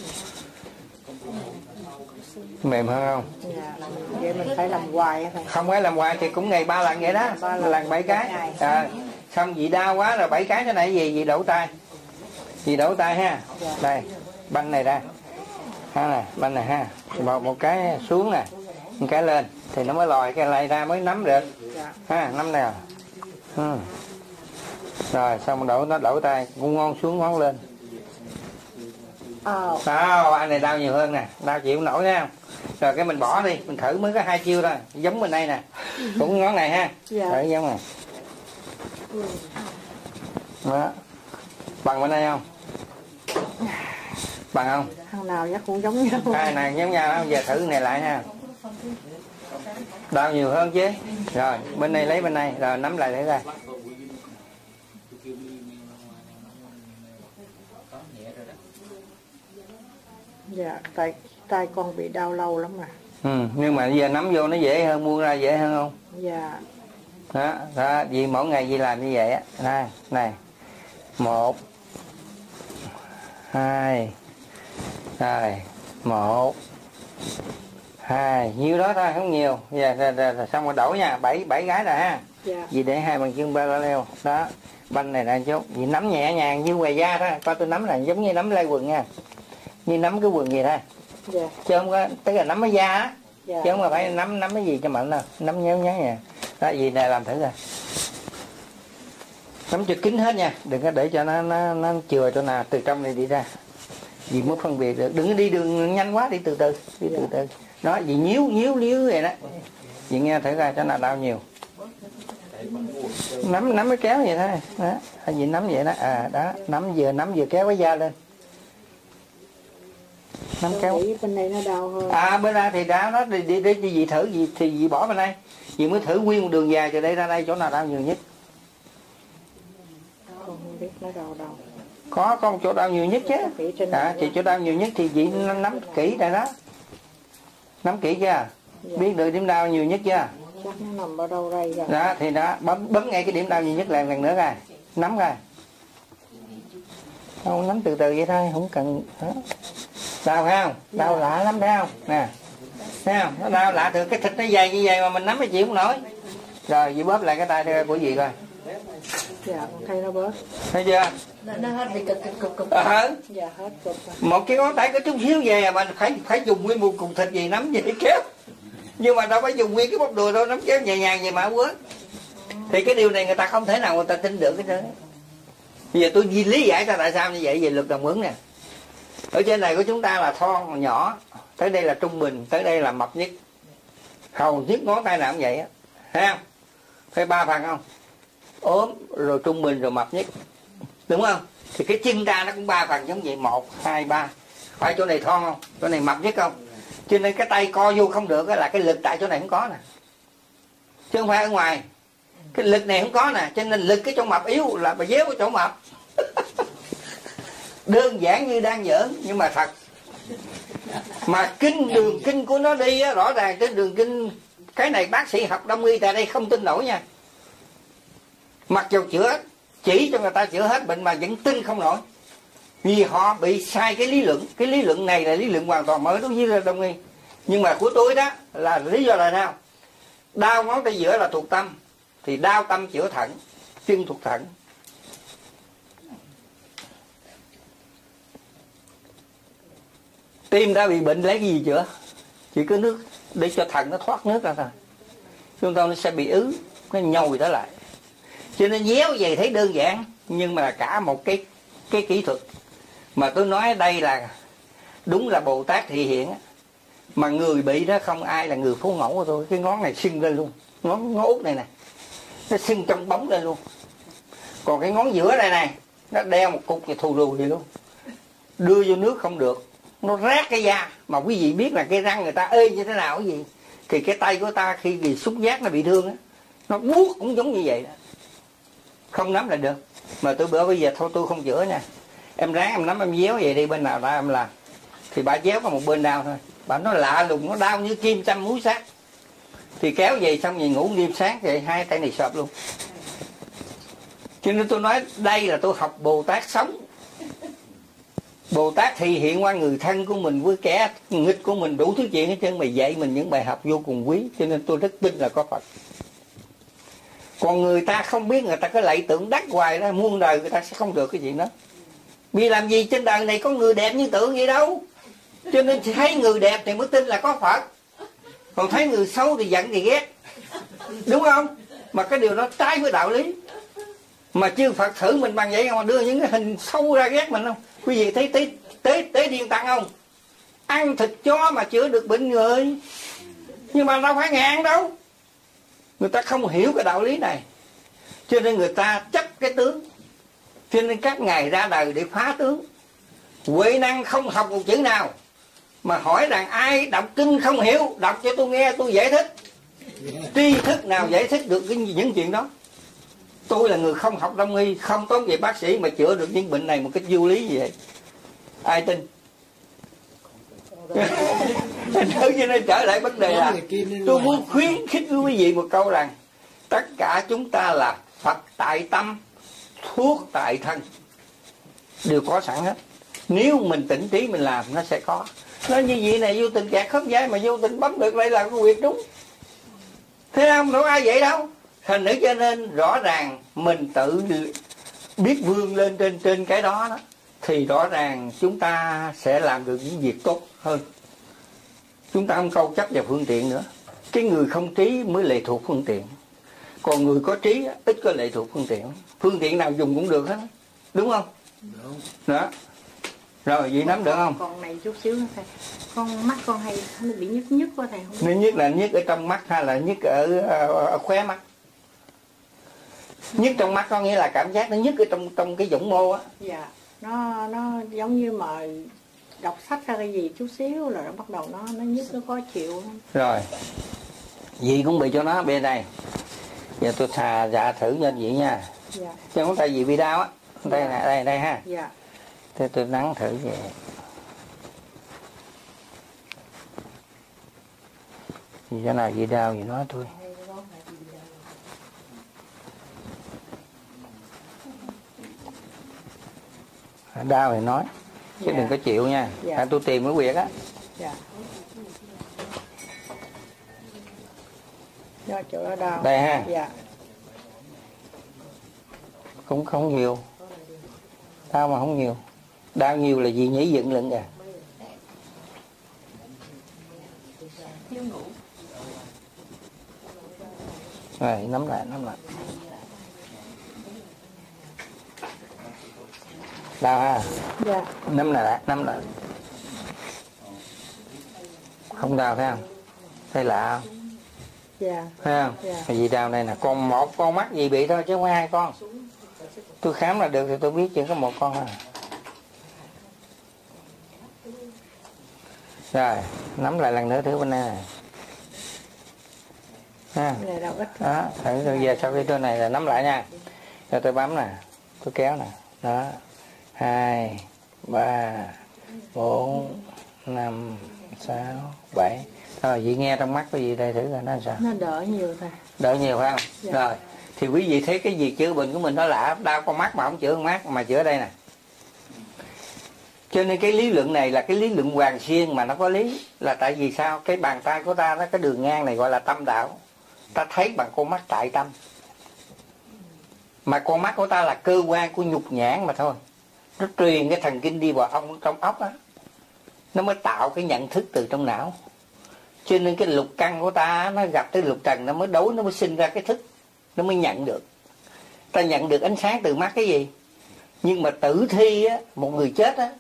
Mềm hơn không? Dạ. Vậy mình phải làm hoài thôi. Không phải làm hoài thì cũng ngày ba lần vậy đó, ba lần, lần bảy cái. À, xong chị đau quá rồi bảy cái cái này gì? Chị đổ tay. Chị đổ tay ha. Dạ. Đây, banh này ra. Ha nè, banh này ha. Một một cái xuống nè, một cái lên thì nó mới lòi cái này ra mới nắm được. Dạ. Ha, nắm nào. Ừ. Rồi xong đổ nó đổ tay, cũng ngon xuống ngón lên. Oh. Sao anh này đau nhiều hơn nè, đau chịu không nổi nha không? Rồi cái mình bỏ đi, mình thử mới có hai chiêu thôi, giống bên đây nè, cũng ngón này ha, dạ. thử giống này, đó, Bằng bên đây không? Bằng không? Thằng nào chắc cũng giống nhau. Hai này giống nhau không? Giờ thử cái này lại ha. Đau nhiều hơn chứ. Rồi bên này lấy bên này rồi nắm lại để ra. Dạ, tay tay con bị đau lâu lắm mà. Ừ, nhưng mà giờ nắm vô nó dễ hơn, buông ra dễ hơn không? Dạ. Đó, đó, vì mỗi ngày gì làm như vậy á. Này, này. Một. Hai. Rồi, một. Hai, nhiêu đó thôi, không nhiều. Giờ rồi, rồi, rồi, xong rồi đổi nha, bảy bảy gái rồi ha. Dạ. Vì để hai bàn chân ba la leo. Đó, banh này nè chút. Vì nắm nhẹ nhàng như quầy da thôi. Coi tôi nắm này giống như nắm lai quần nha. Như nắm cái quần gì thôi. Dạ. Chứ không có, tức là nắm cái da á. Dạ. Chứ không có phải nắm nắm cái gì cho mạnh đâu. Nắm nhéo nhéo nha. Đó, gì này làm thử rồi. Nắm cho kín hết nha. Đừng có để cho nó nó, nó chừa chỗ nào từ trong này đi ra. Vì mới phân biệt được. Đừng có đi đường nhanh quá, đi từ từ. Đi từ từ. Đó, vì nhíu nhíu nhíu vậy đó. Vì nghe thử ra cho nào đau nhiều. Nắm nắm cái kéo vậy thôi. Đó, vì nắm vậy đó. À đó, nắm vừa nắm vừa kéo cái da lên. Nắm Tôi kéo. nghĩ bên này nó đau hơn. À bên đây thì đã nó đi đi đi gì thử gì thì gì bỏ bên đây. Vì mới thử nguyên một đường dài từ đây ra đây chỗ nào đau nhiều nhất. Con không biết nó đau đâu. Có có một chỗ đau nhiều nhất chứ. À, thì chỗ đau nhiều nhất thì chị nắm kỹ rồi đó. Nắm kỹ chưa? Dạ. Biết được điểm đau nhiều nhất chưa? Chắc nó nằm ở đâu đây rồi. Đó thì đó bấm bấm ngay cái điểm đau nhiều nhất làm lần nữa coi. Nắm coi. Không nắm từ từ vậy thôi, không cần đó. Đau phải không? Đau dạ. Lạ lắm phải không? Nè. Thấy không? Nó đau lạ từ cái thịt nó dày như vậy mà mình nắm cái chịu không nổi. Rồi dì bóp lại cái tay của dì coi. Dạ con thấy nó bớt. Thấy chưa? Nó, nó hết bị cực cực cực cực. Ờ. Dạ hết cực. Một cái ngón tay có chút xíu về mà phải phải dùng nguyên một cục thịt gì nắm vậy kéo. Nhưng mà đâu phải dùng nguyên cái bắp đùi đâu, nắm kéo nhẹ nhàng vậy mà quên. Thì cái điều này người ta không thể nào người ta tin được cái đó. Bây giờ tôi lý giải ra tại sao như vậy về lực đồng ứng nè. Ở trên này của chúng ta là thon nhỏ, tới đây là trung bình, tới đây là mập nhất. Hầu nhất ngón tay nào cũng vậy á. Thấy không? Phải ba phần không? Ốm, rồi trung bình, rồi mập nhất. Đúng không? Thì cái chân ta nó cũng ba phần giống vậy. Một, hai, ba. Phải chỗ này thon không? Chỗ này mập nhất không? Cho nên cái tay co vô không được là cái lực tại chỗ này không có nè. Chứ không phải ở ngoài. Cái lực này không có nè. Cho nên lực cái chỗ mập yếu là bà déo cái chỗ mập. Đơn giản như đang giỡn nhưng mà thật. Mà kinh đường kinh của nó đi á, rõ ràng trên đường kinh. Cái này bác sĩ học đông y tại đây không tin nổi nha. Mặc dù chữa, chỉ cho người ta chữa hết bệnh mà vẫn tin không nổi. Vì họ bị sai cái lý luận. Cái lý luận này là lý luận hoàn toàn mới đối với đông y. Nhưng mà của tôi đó là lý do là sao? Đau ngón tay giữa là thuộc tâm. Thì đau tâm chữa thận. Chân thuộc thận. Tim đã bị bệnh lấy cái gì chữa? Chỉ có nước để cho thận nó thoát nước ra thôi. Chúng ta nó sẽ bị ứ, nó nhồi trở lại. Cho nên nhéo vậy thấy đơn giản, nhưng mà cả một cái cái kỹ thuật. Mà tôi nói đây là đúng là Bồ Tát thị hiện á. Mà người bị đó không ai là người phố ngẫu của tôi. Cái ngón này sưng lên luôn. Ngón, ngón út này nè. Nó sưng trong bóng lên luôn. Còn cái ngón giữa đây này, nó đeo một cục thù rù gì luôn. Đưa vô nước không được. Nó rát cái da. Mà quý vị biết là cái răng người ta ê như thế nào cái gì. Thì cái tay của ta khi gì xúc giác nó bị thương á, nó buốt cũng giống như vậy đó. Không nắm là được. Mà tôi bữa bây giờ thôi tôi không chữa nha. Em ráng em nắm em déo vậy đi, bên nào ra em làm. Thì bà déo có một bên đau thôi. Bà nó lạ lùng, nó đau như kim châm múi sát. Thì kéo về xong rồi ngủ đêm sáng thì hai tay này sợp luôn. Cho nên tôi nói đây là tôi học Bồ Tát sống. Bồ Tát thì hiện qua người thân của mình với kẻ nghịch của mình đủ thứ chuyện hết trơn, mà dạy mình những bài học vô cùng quý. Cho nên tôi rất tin là có Phật. Còn người ta không biết, người ta có lạy tượng đắc hoài đó, muôn đời người ta sẽ không được cái chuyện đó. Vì làm gì trên đời này có người đẹp như tượng vậy đâu. Cho nên thấy người đẹp thì mới tin là có Phật. Còn thấy người xấu thì giận thì ghét. Đúng không? Mà cái điều đó trái với đạo lý. Mà chư Phật thử mình bằng vậy mà đưa những cái hình xấu ra ghét mình không? Quý vị thấy tế, tế, tế điên tăng không? Ăn thịt chó mà chữa được bệnh người. Nhưng mà đâu phải ngàn đâu. Người ta không hiểu cái đạo lý này. Cho nên người ta chấp cái tướng. Cho nên các ngài ra đời để phá tướng. Huệ năng không học một chữ nào, mà hỏi rằng ai đọc kinh không hiểu, đọc cho tôi nghe tôi giải thích. Tri thức nào giải thích được cái, những chuyện đó? Tôi là người không học đông y, không tốt về bác sĩ mà chữa được những bệnh này một cách vô lý như vậy. Ai tin? Thứ cho nên trở lại vấn đề là tôi muốn khuyến khích với quý vị một câu rằng tất cả chúng ta là Phật tại tâm, thuốc tại thân, đều có sẵn hết. Nếu mình tỉnh trí mình làm nó sẽ có. Nó như vậy này, vô tình kẹt khớp vai mà vô tình bấm được lại là cái quyệt trúng. Thế không? Đâu ai vậy đâu. Thành nữ cho nên rõ ràng mình tự biết vươn lên trên trên cái đó đó, thì rõ ràng chúng ta sẽ làm được những việc tốt hơn. Chúng ta không câu chấp vào phương tiện nữa. Cái người không trí mới lệ thuộc phương tiện, còn người có trí ít có lệ thuộc phương tiện. Phương tiện nào dùng cũng được hết, đúng không? Đúng. Đó. Rồi vậy nắm được không? Còn này chút xíu nữa thầy. Con mắt con hay nó bị nhức nhức quá thầy không? Nên nhức là nhức ở trong mắt hay là nhức ở, ở, ở khóe mắt? Nhức trong mắt có nghĩa là cảm giác nó nhức ở trong trong cái võng mô á. Dạ. Nó nó giống như mà đọc sách ra cái gì chút xíu là nó bắt đầu nó nó nhức, nó khó chịu. Rồi. Gì cũng bị cho nó bên này. Giờ tôi thà dạ thử lên vậy nha. Dạ. Chứ không tay gì bị đau á. Đây Dạ. nè, đây đây ha. Dạ. Thế tôi nắng thử vậy. Gì cho nào gì đau gì nói tôi. Đau thì nói, chứ Dạ. đừng có chịu nha. Dạ. À, tôi tìm cái quyệt á. Dạ. Do chỗ đó đau. Đây ha. Dạ. Cũng không nhiều. Đau mà không nhiều. Đau nhiều là gì nhảy dựng lận kìa. Thiếu ngủ. Rồi nắm lại, nắm lại. Đau ha. Dạ. Nắm lại, nắm lại. Không đau thấy không? Thấy lạ không? Dạ. Thấy không? Dạ. Cái gì đau đây nè, còn một con mắt gì bị thôi chứ không có hai con. Tôi khám là được thì tôi biết chỉ có một con à. Rồi, nắm lại lần nữa thử bên này. Ha. Này đâu ít. Đó, thử rồi giờ sau khi tôi này là nắm lại nha. Rồi tôi bấm nè, tôi kéo nè. Đó. Hai, ba, bốn, năm, sáu, bảy. Rồi chị nghe trong mắt có gì đây thử coi nó sao. Nó đỡ nhiều thầy. Đỡ nhiều phải không? Dạ. Rồi. Thì quý vị thấy cái gì chữa bệnh của mình nó lạ, đau con mắt mà không chữa con mắt mà chữa đây nè. Cho nên cái lý luận này là cái lý luận hoàng xuyên mà nó có lý. Là tại vì sao? Cái bàn tay của ta, nó cái đường ngang này gọi là tâm đạo. Ta thấy bằng con mắt tại tâm. Mà con mắt của ta là cơ quan của nhục nhãn mà thôi. Nó truyền cái thần kinh đi vào ong trong óc á, nó mới tạo cái nhận thức từ trong não. Cho nên cái lục căn của ta nó gặp cái lục trần, nó mới đấu, nó mới sinh ra cái thức, nó mới nhận được. Ta nhận được ánh sáng từ mắt cái gì? Nhưng mà tử thi á, một người chết á,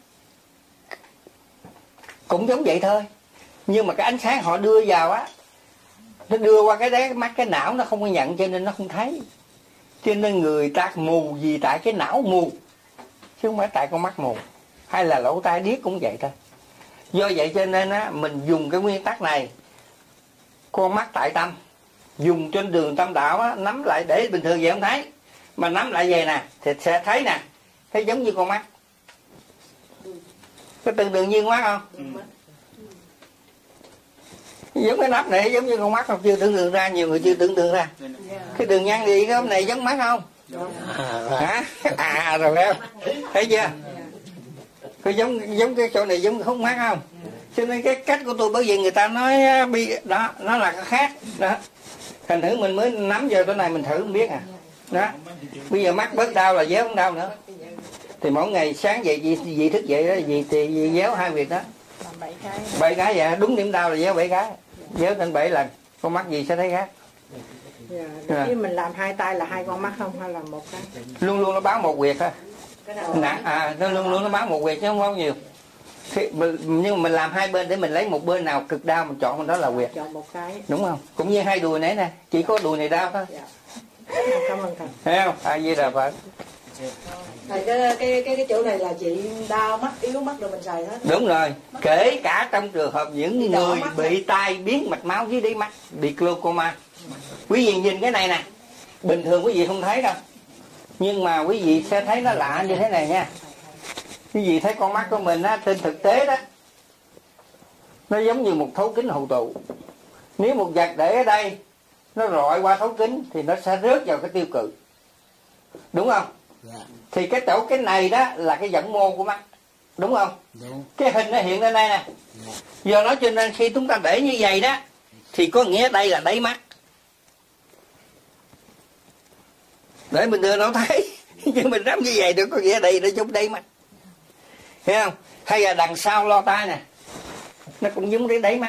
cũng giống vậy thôi. Nhưng mà cái ánh sáng họ đưa vào á, nó đưa qua cái đấy, mắt cái não nó không có nhận, cho nên nó không thấy. Cho nên người ta mù vì tại cái não mù, chứ không phải tại con mắt mù. Hay là lỗ tai điếc cũng vậy thôi. Do vậy cho nên á, mình dùng cái nguyên tắc này, con mắt tại tâm, dùng trên đường tâm đạo á, nắm lại để bình thường vậy không thấy, mà nắm lại về nè thì sẽ thấy nè, thấy giống như con mắt. Có từng đường nhiên mắt không? Ừ. Giống cái nắp này giống như con mắt không? Chưa tưởng tượng ra, nhiều người chưa tưởng tượng ra. Cái đường nhăn gì cái này giống mắt không? Hả? À rồi em thấy chưa? Có giống giống cái chỗ này giống không mắt không? Cho nên cái cách của tôi, bởi vì người ta nói bị đó, nó là cái khác đó. Thành thử mình mới nắm vào chỗ này mình thử không biết à. Đó. Bây giờ mắt bớt đau là déo không đau nữa. Thì mỗi ngày sáng dậy gì, gì thức dậy đó, gì thì déo hai việc đó. bảy cái. Bảy cái vậy, đúng điểm đau là déo bảy cái. Déo trên bảy lần. Con mắt gì sẽ thấy khác. Dạ, yeah. Chứ mình làm hai tay là hai con mắt không hay là một cái? Luôn luôn nó báo một việc thôi. Nặng à, nó luôn luôn nó báo một việc chứ không có nhiều. Thì, nhưng mà mình làm hai bên để mình lấy một bên nào cực đau mình chọn, mình đó là việc. Chọn một cái. Đúng không? Cũng như hai đùi nãy nè, chỉ có đùi này đau thôi. Dạ. Cảm ơn thầy. Thấy không? À, vậy là phải. Thầy cái cái cái cái chỗ này là chị đau mắt yếu mắt rồi mình xài hết. Đúng rồi, kể cả trong trường hợp những người bị tai biến mạch máu dưới đáy mắt, bị glaucoma. Quý vị nhìn cái này nè, bình thường quý vị không thấy đâu, nhưng mà quý vị sẽ thấy nó lạ như thế này nha. Quý vị thấy con mắt của mình á, trên thực tế đó, nó giống như một thấu kính hội tụ. Nếu một vật để ở đây nó rọi qua thấu kính thì nó sẽ rớt vào cái tiêu cự, đúng không? Dạ. Thì cái chỗ cái này đó là cái dẫn môn của mắt, đúng không? Đúng. Cái hình nó hiện lên đây nè. Dạ. Do đó cho nên khi chúng ta để như vậy đó thì có nghĩa đây là đáy mắt. Để mình đưa nó thấy nhưng mình nắm như vậy được, có nghĩa đây nó giống đáy mắt, hiểu không? Hay là đằng sau lo tai nè, nó cũng giống cái đáy mắt.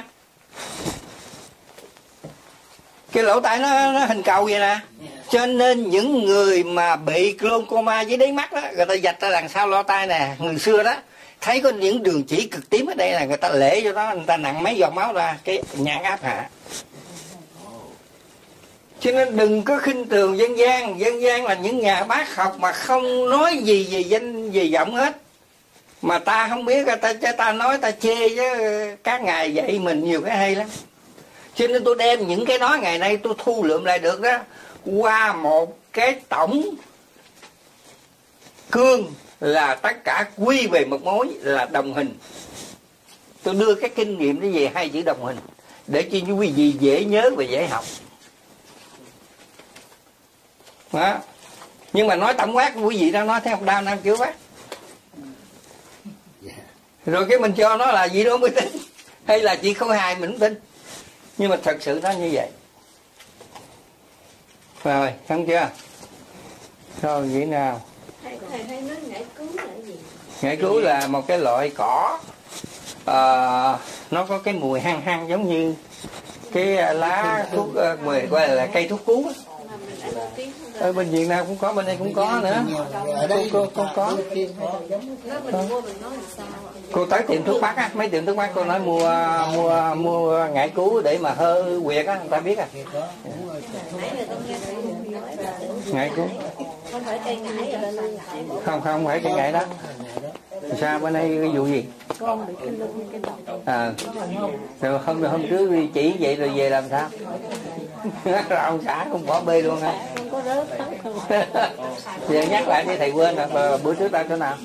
Cái lỗ tai nó, nó hình cầu vậy nè. Cho nên những người mà bị glaucoma với đáy mắt đó, người ta vạch ra đằng sau lo tai nè, người xưa đó thấy có những đường chỉ cực tím ở đây là người ta lễ cho nó, người ta nặng mấy giọt máu ra cái nhãn áp hạ. Cho nên đừng có khinh thường dân gian. Dân gian là những nhà bác học mà không nói gì về danh về giọng hết, mà ta không biết, ta ta nói ta chê chứ các ngài dạy mình nhiều cái hay lắm. Cho nên tôi đem những cái đó ngày nay tôi thu lượm lại được đó qua một cái tổng cương, là tất cả quy về một mối là đồng hình. Tôi đưa cái kinh nghiệm đó về hai chữ đồng hình để cho những quý vị dễ nhớ và dễ học đó. Nhưng mà nói tổng quát quý vị đó nói theo đau nam chữa bác, rồi cái mình cho nó là gì đó mới tin, hay là chỉ khối hài mình không tin, nhưng mà thật sự nó như vậy. Rồi xong chưa? Rồi vậy nào? Thầy thầy thấy nói ngải cứu là gì? Ngải cứu là một cái loại cỏ, à, nó có cái mùi hăng hăng giống như cái lá thuốc, uh, gọi là cây thuốc cứu. Ở bên Việt Nam cũng có, bên đây cũng có nữa. Ở đây cô, cô, cô có. Cô tới tiệm thuốc bắc á, mấy tiệm thuốc bắc cô nói mua mua mua ngải cứu để mà hơ quyệt á, người ta biết à. Ngải cứu. Không phải cây ngải ở bên này. Không không phải cây ngải đó. Sao bên đây cái vụ gì? Con bị cái lưng cái đầu. À. Rồi hôm hôm trước đi chỉ vậy rồi về làm sao? Rồi ông xã cũng bỏ bê luôn hả? Không có rớt hết không. Giờ nhắc lại đi thầy quên rồi, bữa trước ta chỗ nào?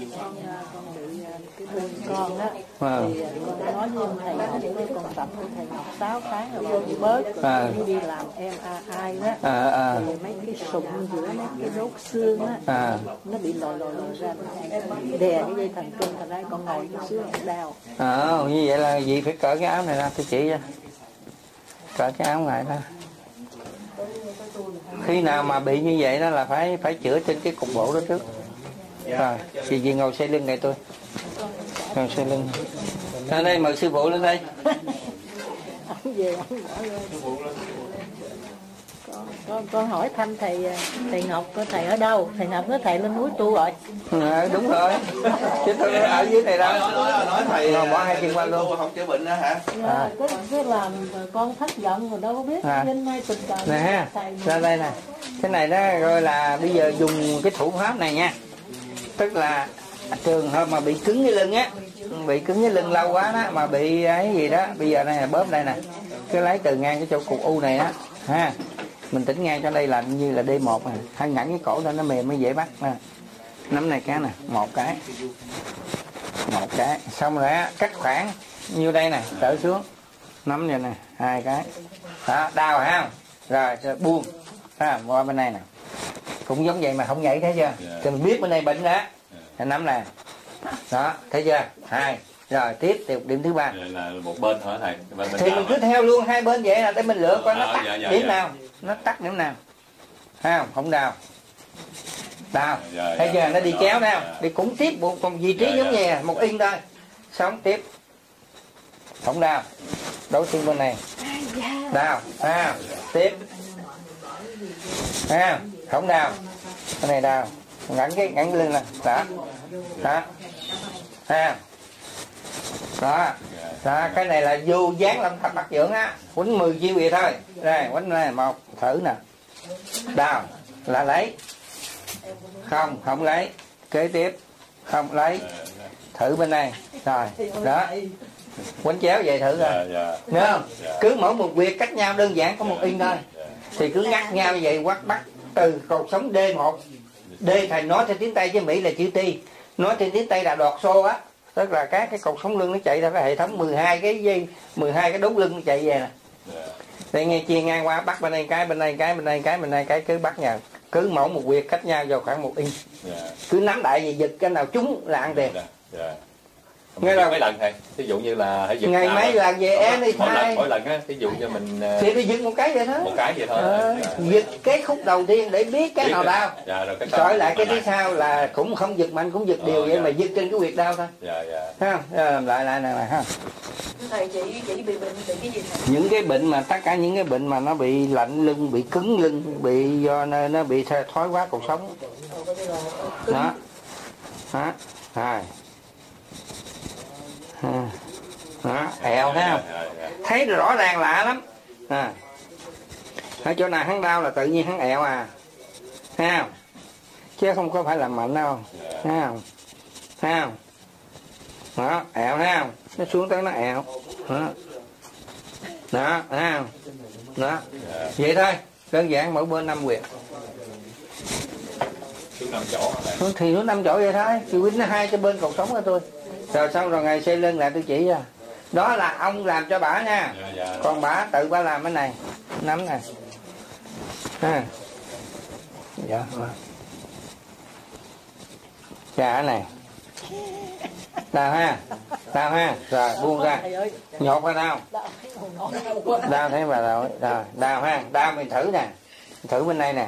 Con á, à. thì con nói với thầy học cái con tập của thầy học sáu tháng rồi con đi bớt, rồi à. đi làm em a i đó, à, à. thì mấy cái sụn giữa mấy cái đốt xương á, à. nó bị lòi lòi lòi ra, đè cái dây thần kinh, thành ra con ngồi chút xíu đau. À, như vậy là gì phải cởi cái áo này ra tôi chỉ cho, cởi cái áo này ra. Khi nào mà bị như vậy đó là phải phải chữa trên cái cục bộ đó trước. Rồi, chị gì ngồi xoay lưng này tôi. Ngồi xoay lưng. Lên đây mời sư phụ lên đây. Ông về ông bỏ lên. Con, con, con hỏi thăm thầy thầy Ngọc có thầy ở đâu? Thầy Ngọc nói thầy lên núi tu rồi. À, đúng rồi. Chứ tôi ở dưới này đâu. Nói, nói, nói thầy rồi, bỏ hai chân qua luôn. Không chữa bệnh đó hả? À. Cái, cái làm con thất vọng rồi đâu có biết. À. Nhân mai tình cờ. Nè ha. Ra đây nè. Cái này đó gọi là bây giờ dùng cái thủ pháp này nha. Tức là trường hợp mà bị cứng cái lưng á, bị cứng cái lưng lâu quá đó, mà bị ấy gì đó, bây giờ này bóp đây nè, cứ lấy từ ngang cái chỗ cục u này á ha, mình tỉnh ngang cho đây là như là D một nè, hay ngẩng cái cổ lên nó mềm mới dễ bắt nè. Nắm này cái nè, một cái một cái xong rồi á, cắt khoảng như đây nè, trở xuống nắm vậy nè, hai cái đó, đau hả? Rồi, rồi buông ha, qua bên này nè, cũng giống vậy mà không nhảy, thấy chưa? Thì mình biết bên đây bệnh đó, thì nắm nè, đó, thấy chưa? Hai, rồi tiếp tục điểm thứ ba. Là một bên thôi thầy. Bên bên thì mình cứ theo luôn hai bên vậy là để mình lựa coi à, nó tắt dạ, dạ, điểm dạ. nào, nó tắt điểm nào, thấy không? Không đau, đau, dạ, thấy dạ, chưa? Nó đi dạ, kéo nào, dạ. đi cũng tiếp một còn vị trí Dạ, giống dạ. như một in thôi, sống tiếp, không đau, đấu xương bên này, đau, ha, tiếp, ha, không đau, cái này đau, ngẩng cái ngẩng lưng nè, đó, đó, ha, đó, đó, cái này là vô dáng lâm thạch bạc dưỡng á, quýnh mười chiêu vậy thôi, đây quýnh này một thử nè, đau là lấy, Không, không lấy. Kế tiếp không lấy. Thử bên đây. Rồi, đó. Quánh chéo vậy thử rồi. Đúng không? Cứ mỗi một việc cách nhau đơn giản có một in thôi. Thì cứ ngắt nhau như vậy, quắt bắt từ cột sống D một. D thầy nói theo tiếng Tây chứ Mỹ là chữ T. Nói theo tiếng Tây là đọt xô á. Tức là các cái cột sống lưng nó chạy theo cái hệ thống mười hai cái dây, mười hai cái đốt lưng nó chạy về nè. Đây nghe chia ngang qua, bắt bên đây cái, bên đây cái, bên đây cái, bên đây cái, cứ bắt nhau. Cứ mỗi một việc cách nhau vào khoảng một inch. Cứ nắm đại gì giật cái nào trúng là ăn tiền. Nghe là mấy lần thầy, ví dụ như là hãy giật ngày mấy lần về em đi mỗi lần mỗi lần á, ví dụ như mình thì đi giật một cái vậy thôi, một cái vậy thôi. Ờ, giật cái khúc đầu tiên để biết cái biết nào đau, dạ, rồi cái sỏi lại cái phía sau là cũng không giật mạnh cũng giật ờ, đều vậy dạ. Mà giật trên cái huyệt đau thôi. Dạ dạ. Thấy không? Làm lại lại này ha. Thầy chỉ chỉ bị bệnh bị cái gì thầy? Những cái bệnh mà tất cả những cái bệnh mà nó bị lạnh lưng, bị cứng lưng, bị do nó, nó bị thoái hóa cột sống. Đó. Đó. Rồi. À, đó, ẹo thấy không? Thấy rõ ràng lạ lắm. À. Ở chỗ nào hắn đau là tự nhiên hắn ẹo à. Thấy không? Chứ không có phải làm mạnh đâu. Thấy không? Thấy không? Đó, ẹo thấy không? Nó xuống tới nó ẹo. Đó. Đó, thấy không? Đó. Vậy thôi, đơn giản mỗi bên năm huyệt. Thì nó năm chỗ vậy thôi. Thì quýnh nó hai cái bên cột sống của tôi. Rồi xong rồi ngày xây lưng lại tôi chỉ ra. Đó là ông làm cho bả nha. Dạ, dạ. Còn bả tự bả làm cái này. Nắm này. Ha. Dạ. Dạ cái này. Đau ha. Đau ha. Rồi buông ra. Nhột ra đau. Đau thấy bà rồi. Rồi đau ha. Đau mình thử nè. Thử bên đây nè.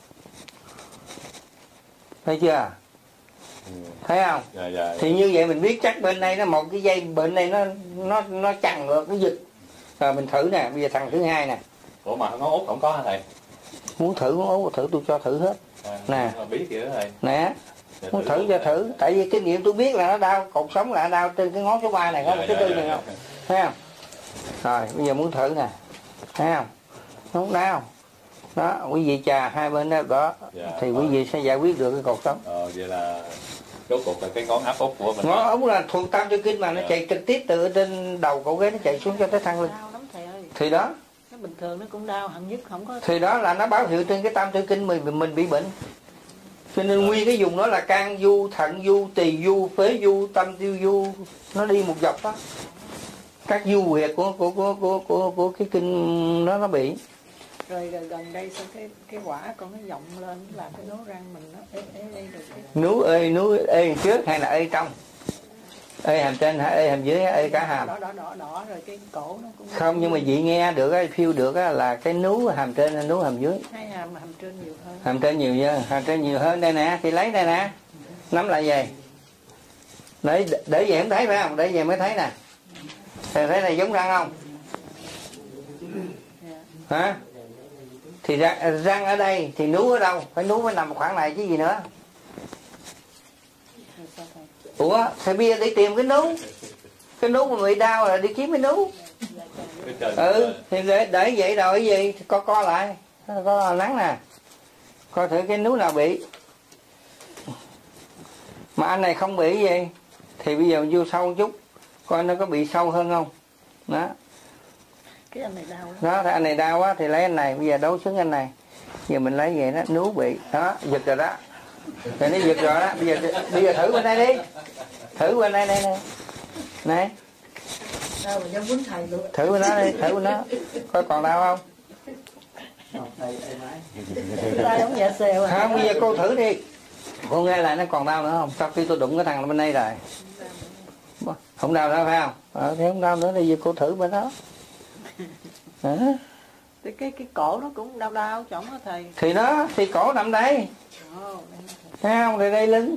Thấy chưa? Thấy không? Dạ, dạ, thì như vậy mình biết chắc bên đây nó một cái dây bên đây nó nó nó chằng ngược nó giật. Rồi mình thử nè, bây giờ thằng thứ hai nè. Ủa mà ngón út không có hả thầy? Muốn thử ngón út thử tôi cho thử hết. À, nè. Biết vậy đó thầy. Nè. Dạ, muốn thử, thử cho thử, tại vì kinh nghiệm tôi biết là nó đau, cột sống là đau trên cái ngón số ba này không, dạ, cái tư dạ, này dạ, không. Dạ. Thấy không? Rồi bây giờ muốn thử nè. Thấy không? Nó không đau. Đó, quý vị chà hai bên đó, đó dạ, thì quý vị sẽ giải quyết được cái cột sống. Ờ, vậy là rốt cuộc là cái ngón áp út của mình. Ngón ống là thuần tam chân kinh mà nó dạ. Chạy trực tiếp từ trên đầu cổ ghế nó chạy xuống cho tới thăng lưng. Đau lắm thầy ơi. Thì đó. Nó bình thường nó cũng đau, hẳn nhất không có. Thì đó là nó báo hiệu trên cái tam chân kinh mình mình bị bệnh. Cho nên nguyên cái vùng đó là can du, thận du, tỳ du, phế du, tâm tiêu du, nó đi một dọc đó. Các du huyệt của của của của của, của cái kinh nó nó bị. Rồi gần đây sao cái cái quả con nó vọng lên là cái nốt răng mình nó ê ê ê được cái... Núi ê núi ê trước hay là ê trong? Ê hàm trên hay ê hàm dưới hay ê cả hàm? Đỏ đỏ đỏ đỏ rồi cái cổ nó cũng không, nhưng mà chị nghe được á, phiêu được á là cái núi hàm trên hay núi hàm dưới? Hai hàm hàm trên nhiều hơn. Hàm trên nhiều hơn, hàm trên nhiều hơn đây nè, thì lấy đây nè. Nắm lại về. Để để về không thấy phải không? Để về mới thấy nè. Thì thấy này giống răng không? Hả? Thì răng, răng ở đây thì núi ở đâu? Phải núi mới nằm khoảng này chứ gì nữa. Ủa thì bây giờ đi tìm cái núi. Cái núi mà bị đau là đi kiếm cái núi. Ừ thì để, để vậy rồi cái gì co co lại. Có nắng nè. Coi thử cái núi nào bị. Mà anh này không bị gì thì bây giờ vô sâu một chút. Coi nó có bị sâu hơn không. Đó. Cái anh này đau lắm. Đó, thì anh này đau quá thì lấy anh này, bây giờ đấu xứng anh này. Giờ mình lấy về đó, núi bị, đó, giật rồi đó. Rồi nó giật rồi đó, bây giờ bây giờ thử bên đây đi. Thử bên đây đây nè. Này. Đau mà dám quýnh thầy luôn. Thử bên đó đi, thử bên đó. Coi còn đau không? Tay không dạ xèo à. Không, bây giờ cô thử đi. Cô nghe lại nó còn đau nữa không? Sau khi tôi đụng cái thằng bên đây rồi. Không đau nữa phải không? Ờ, thì không đau nữa thì giờ cô thử bên đó. Hả? Thì cái cái cổ nó cũng đau đau chổng đó thầy. Thì đó, thì cổ nằm đây. Oh, thấy không? Thì đây lưng.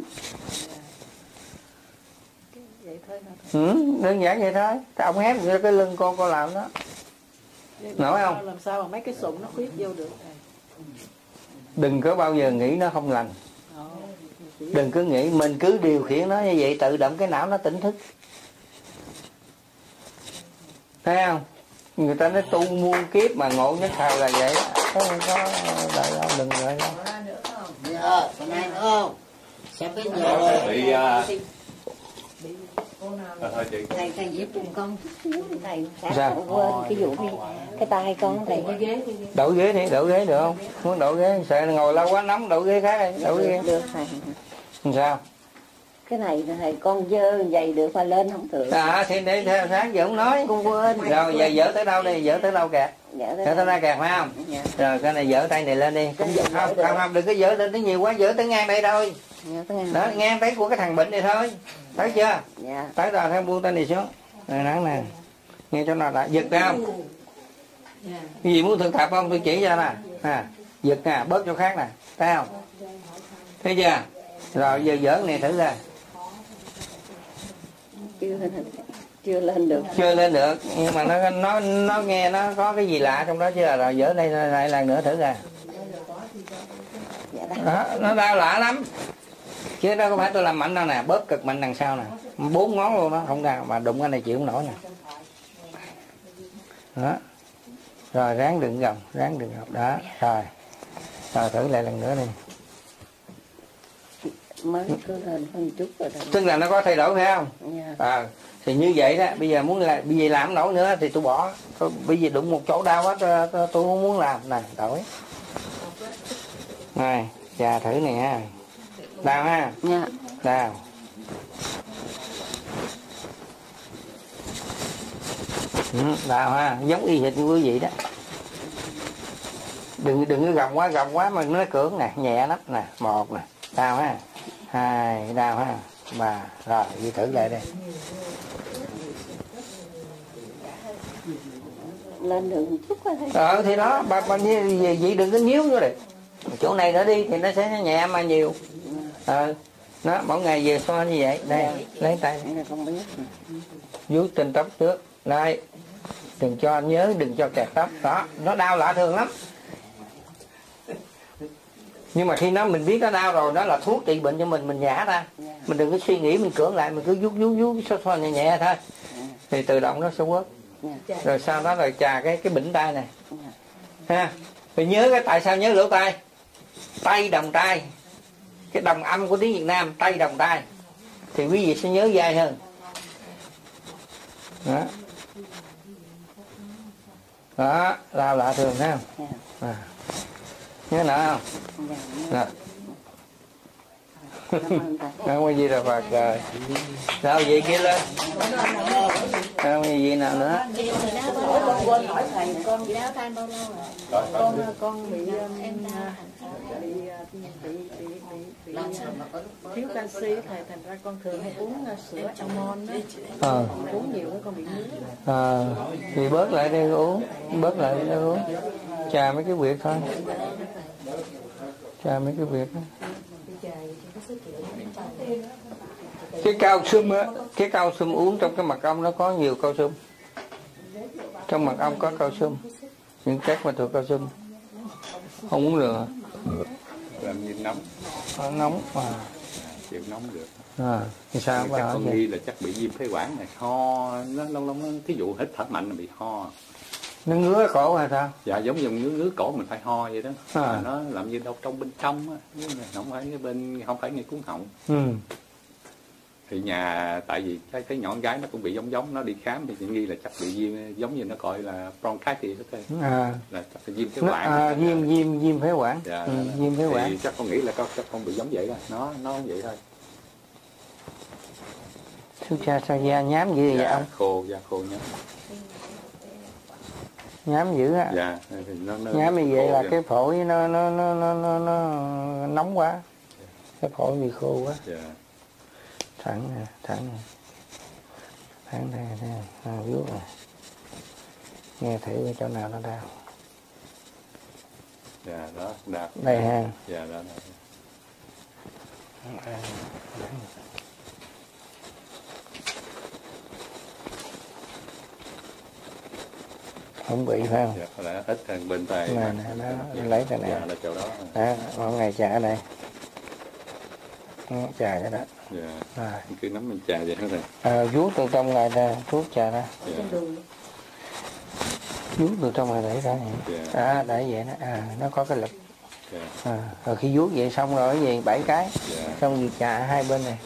Vậy thôi hả thầy? Ừ, đơn giản vậy thôi. Cái ông hép như cái lưng con con làm đó. Vậy nổi không? Làm sao mà mấy cái sụn nó khuyết vô được thầy? Đừng có bao giờ nghĩ nó không lành. Oh, đừng cứ nghĩ mình cứ điều khiển nó như vậy, tự động cái não nó tỉnh thức. Thấy không? Người ta nói tu muôn kiếp mà ngộ nhất thời là vậy đó. Không có đợi đâu, đừng đợi đâu. Ờ, cái này nữa không? Xem cái Ờ, bị à, thôi chị. Thầy thầy giúp cùng con chút xíu đi thầy. Sao? Sáng quên cái vụ đi. Cái tay con thầy. Đổ ghế đi, đổ ghế được không? Muốn đổ ghế, sợ ngồi lâu quá nóng, đổ ghế khác đi, đổ ghế. Được thầy. Sao? Cái này thầy con dơ vậy được mà lên không được. À thì để theo sáng giờ không nói. Con quên. Rồi giờ dỡ tới đâu đi, dỡ tới đâu kìa? Dạ, Dỡ tới đây kìa phải không? Dạ. Rồi cái này dỡ tay này lên đi. Cũng không, không, không, không, đừng có dỡ lên tới nhiều quá, dỡ tới ngang đây thôi. Dạ, tới ngang. Đó, ngang tới của cái thằng bệnh này thôi. Thấy chưa? Dạ. Tới rồi theo buông tay này xuống. Rồi nắng nè. Nghe chỗ nào đã giật ra không? Cái gì muốn thực tập không? Tôi chỉ cho nè. À, giật nè, bớt chỗ khác nè. Thấy không? Thấy chưa? Rồi giờ dỡ cái này thử ra. Chưa, chưa lên được. Chưa lên được, nhưng mà nó nó nó nghe nó có cái gì lạ trong đó chưa? Rồi dỡ đây lại lần nữa thử ra. Đó, nó đau lạ lắm. Chứ đó không phải tôi làm mạnh đâu nè, bóp cực mạnh đằng sau nè. Bốn ngón luôn đó, không đau, mà đụng cái này chịu không nổi nè. Đó. Rồi ráng đừng gồng, ráng đừng gồng. Đó, rồi. Rồi thử lại lần nữa đi. Mới cứ lên hơn chút rồi đó. Tức là nó có thay đổi phải không? Dạ. À, thì như vậy đó, bây giờ muốn là bây giờ làm không nổi nữa thì tôi bỏ. Tôi, bây giờ đụng một chỗ đau quá tôi, tôi, tôi không muốn làm. Này, đổi. Này, chà thử này ha. Đau ha? Dạ. Đau. Ừ, đau ha, giống y hệt như quý vị đó. Đừng đừng có gồng quá, gồng quá mà nó cưỡng nè, nhẹ lắm nè, một nè, đau ha. Hai, đau ha. Ba, rồi, đi thử lại đây. Lên được một chút thôi. Ờ thì đó, bà, bà như vậy đừng có nhíu nữa đi. Chỗ này nữa đi thì nó sẽ nhẹ mà nhiều. Ờ, nó mỗi ngày về xoa như vậy. Đây, lấy tay. Vuốt trên tóc trước. Đây, đừng cho nhớ, đừng cho kẹt tóc. Đó, nó đau lạ thường lắm. Nhưng mà khi nó mình biết nó đau rồi, đó là thuốc trị bệnh cho mình, mình nhả ra. Mình đừng có suy nghĩ, mình cưỡng lại, mình cứ vuốt vuốt vuốt xoa xoa nhẹ nhẹ thôi. Thì tự động nó sẽ quất. Rồi sau đó rồi chà cái cái bỉnh tay này. Ha. Rồi nhớ cái tại sao nhớ lỗ tai? Tay đồng tay. Cái đồng âm của tiếng Việt Nam, tay đồng tay. Thì quý vị sẽ nhớ dai hơn. Đó. Đó, lao lạ thường thấy không? À. Nhớ nợ không? Rồi. Không có gì đâu Phật rồi. Sao vậy kia lên? Không có gì nào nữa. Con quên hỏi thầy, con bị đau tan bao lâu rồi? Con con bị em bị bị bị bị thiếu canxi thầy, thành ra con thường hay uống sữa almond đó. Ờ. Uống nhiều con bị ngứa. Ờ. Thì bớt lại đi uống, bớt lại đi uống. Chà mấy cái việc thôi. Chà mấy cái việc đó. Cái cao sum á, cái cao sum uống trong cái mật ong nó có nhiều cao sum. Trong mật ong có cao sum, những chất mà thuộc cao sum. Không uống được hả? Làm như nóng. Nó nóng à. Chịu nóng được. À, thì sao chắc con nghi là chắc bị viêm phế quản này, ho nó lâu lâu thí dụ hít thở mạnh là bị ho. Nó ngứa cổ hay sao? Dạ giống như ngứa ngứa cổ mình phải ho vậy đó. À. Nó làm như đâu trong bên trong á, không phải cái bên không phải ngay cuốn họng. Ừ. Thì nhà tại vì cái cái nhỏ gái nó cũng bị giống giống, nó đi khám thì chị nghi là chắc bị viêm, giống như nó gọi là bronchitis đó thôi. À. Là chắc là viêm phế Nó, quản. à, viêm viêm viêm phế quản. Dạ, ừ, viêm phế quản. Thì chắc con nghĩ là con chắc con bị giống vậy đó, nó nó vậy thôi. Chú cha sao da nhám dữ vậy Dạ, ông? khô, da khô nhám. Nhám dữ á. Dạ, thì nó, nó nhám như vậy là vậy. cái phổi nó nó nó nó nó, nó nóng quá. Cái phổi bị khô quá. Dạ. Thẳng nè, thẳng nè. Thẳng nè, nè, à, vuốt nè. Nghe thử cái chỗ nào nó đau. Dạ, đó, đạp. Đây ha. Dạ, đó, đó. À, không bị phải không? Dạ, có lẽ ít hơn bên tay. Này nè, nó dạ. Lấy cái này. Dạ, là chỗ đó. Đó, mỗi ngày chà ở đây. Chà cái đó. Dạ. À. Cứ nắm mình chà vậy hết rồi. À, vuốt từ trong này ra, thuốc chà ra. Dạ. Vuốt từ trong này đẩy ra vậy. Dạ. À, đẩy vậy đó. À, nó có cái lực. Yeah. À, rồi khi vuốt vậy xong rồi cái gì bảy cái, Yeah. xong việc chà hai bên này.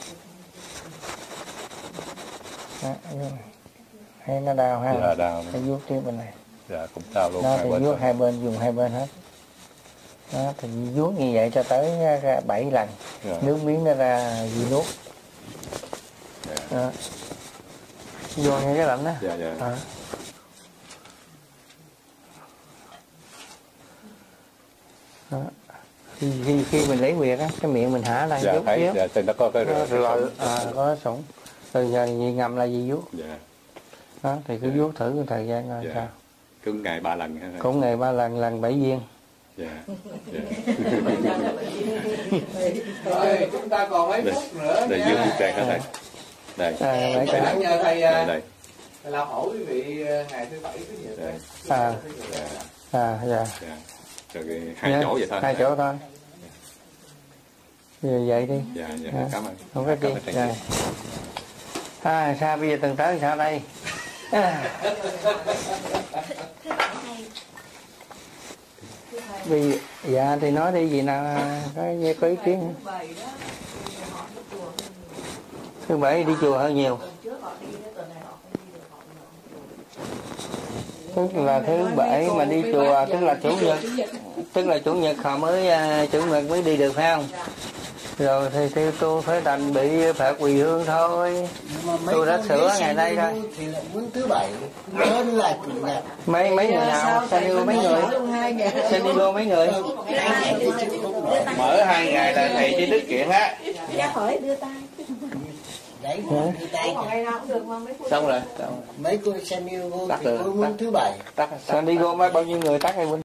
Đó, hay nó đau ha. Dạ đau. Hay vuốt tiếp bên này. Dạ cũng đau luôn. Đó thì vuốt hai bên, dùng hai bên hết. Đó thì vuốt như vậy cho tới bảy lần. Yeah. Nước miếng nó ra gì nuốt. Yeah. Đó. Vô nghe cái lạnh đó. Dạ dạ. À. Đó. Khi, khi khi mình lấy huyệt á, cái miệng mình hả ra Dạ chút thấy, xíu. dạ trên nó có cái Rồi, cái rồi à, có sủng. Rồi giờ gì ngầm là gì vuốt. Dạ. Đó thì cứ Dạ. vuốt thử thời gian rồi Dạ. sao. Cứ ngày ba lần ha. Cũng ngày ba lần, lần bảy viên. Dạ. Dạ. Rồi chúng ta còn mấy phút nữa Đây nha. dương trang hết đây. Đây. À, mấy Thầy cái đang nhờ thầy Đây đây. thầy làm ổ quý vị ngày thứ bảy thứ nhật. Đây. à, à dạ. Dạ. Rồi cái hai Dạ, chỗ vậy thôi. hai chỗ thôi. Giờ vậy đi. Dạ dạ Dạ. cảm ơn. Không có Cảm gì. ơn thầy. Dạ. À, sao bây giờ từng tới sao đây? À. Vì dạ thì nói đi gì nào có, có ý kiến. Thứ bảy đi chùa hơi nhiều. Tức là thứ bảy mà đi chùa tức là chủ nhật, tức là chủ nhật họ mới uh, chủ nhật mới đi được phải không? Rồi thì theo tôi phải đành bị phạt quỳ hương thôi. Tôi đã sửa ngày nay thôi. Thì lại muốn thứ bảy hơn là chủ nhật. Mấy mấy người nào? San Diego mấy người? San Diego mấy người? Mở hai ngày là thầy chứ đức kiện á. Ra khỏi đưa tay. Đấy, đưa tay. Xong rồi. Xong rồi. Mấy cô San Diego Tắt thì rồi, cô muốn tắt. thứ bảy. San Diego mấy bao nhiêu người tắt hay quên?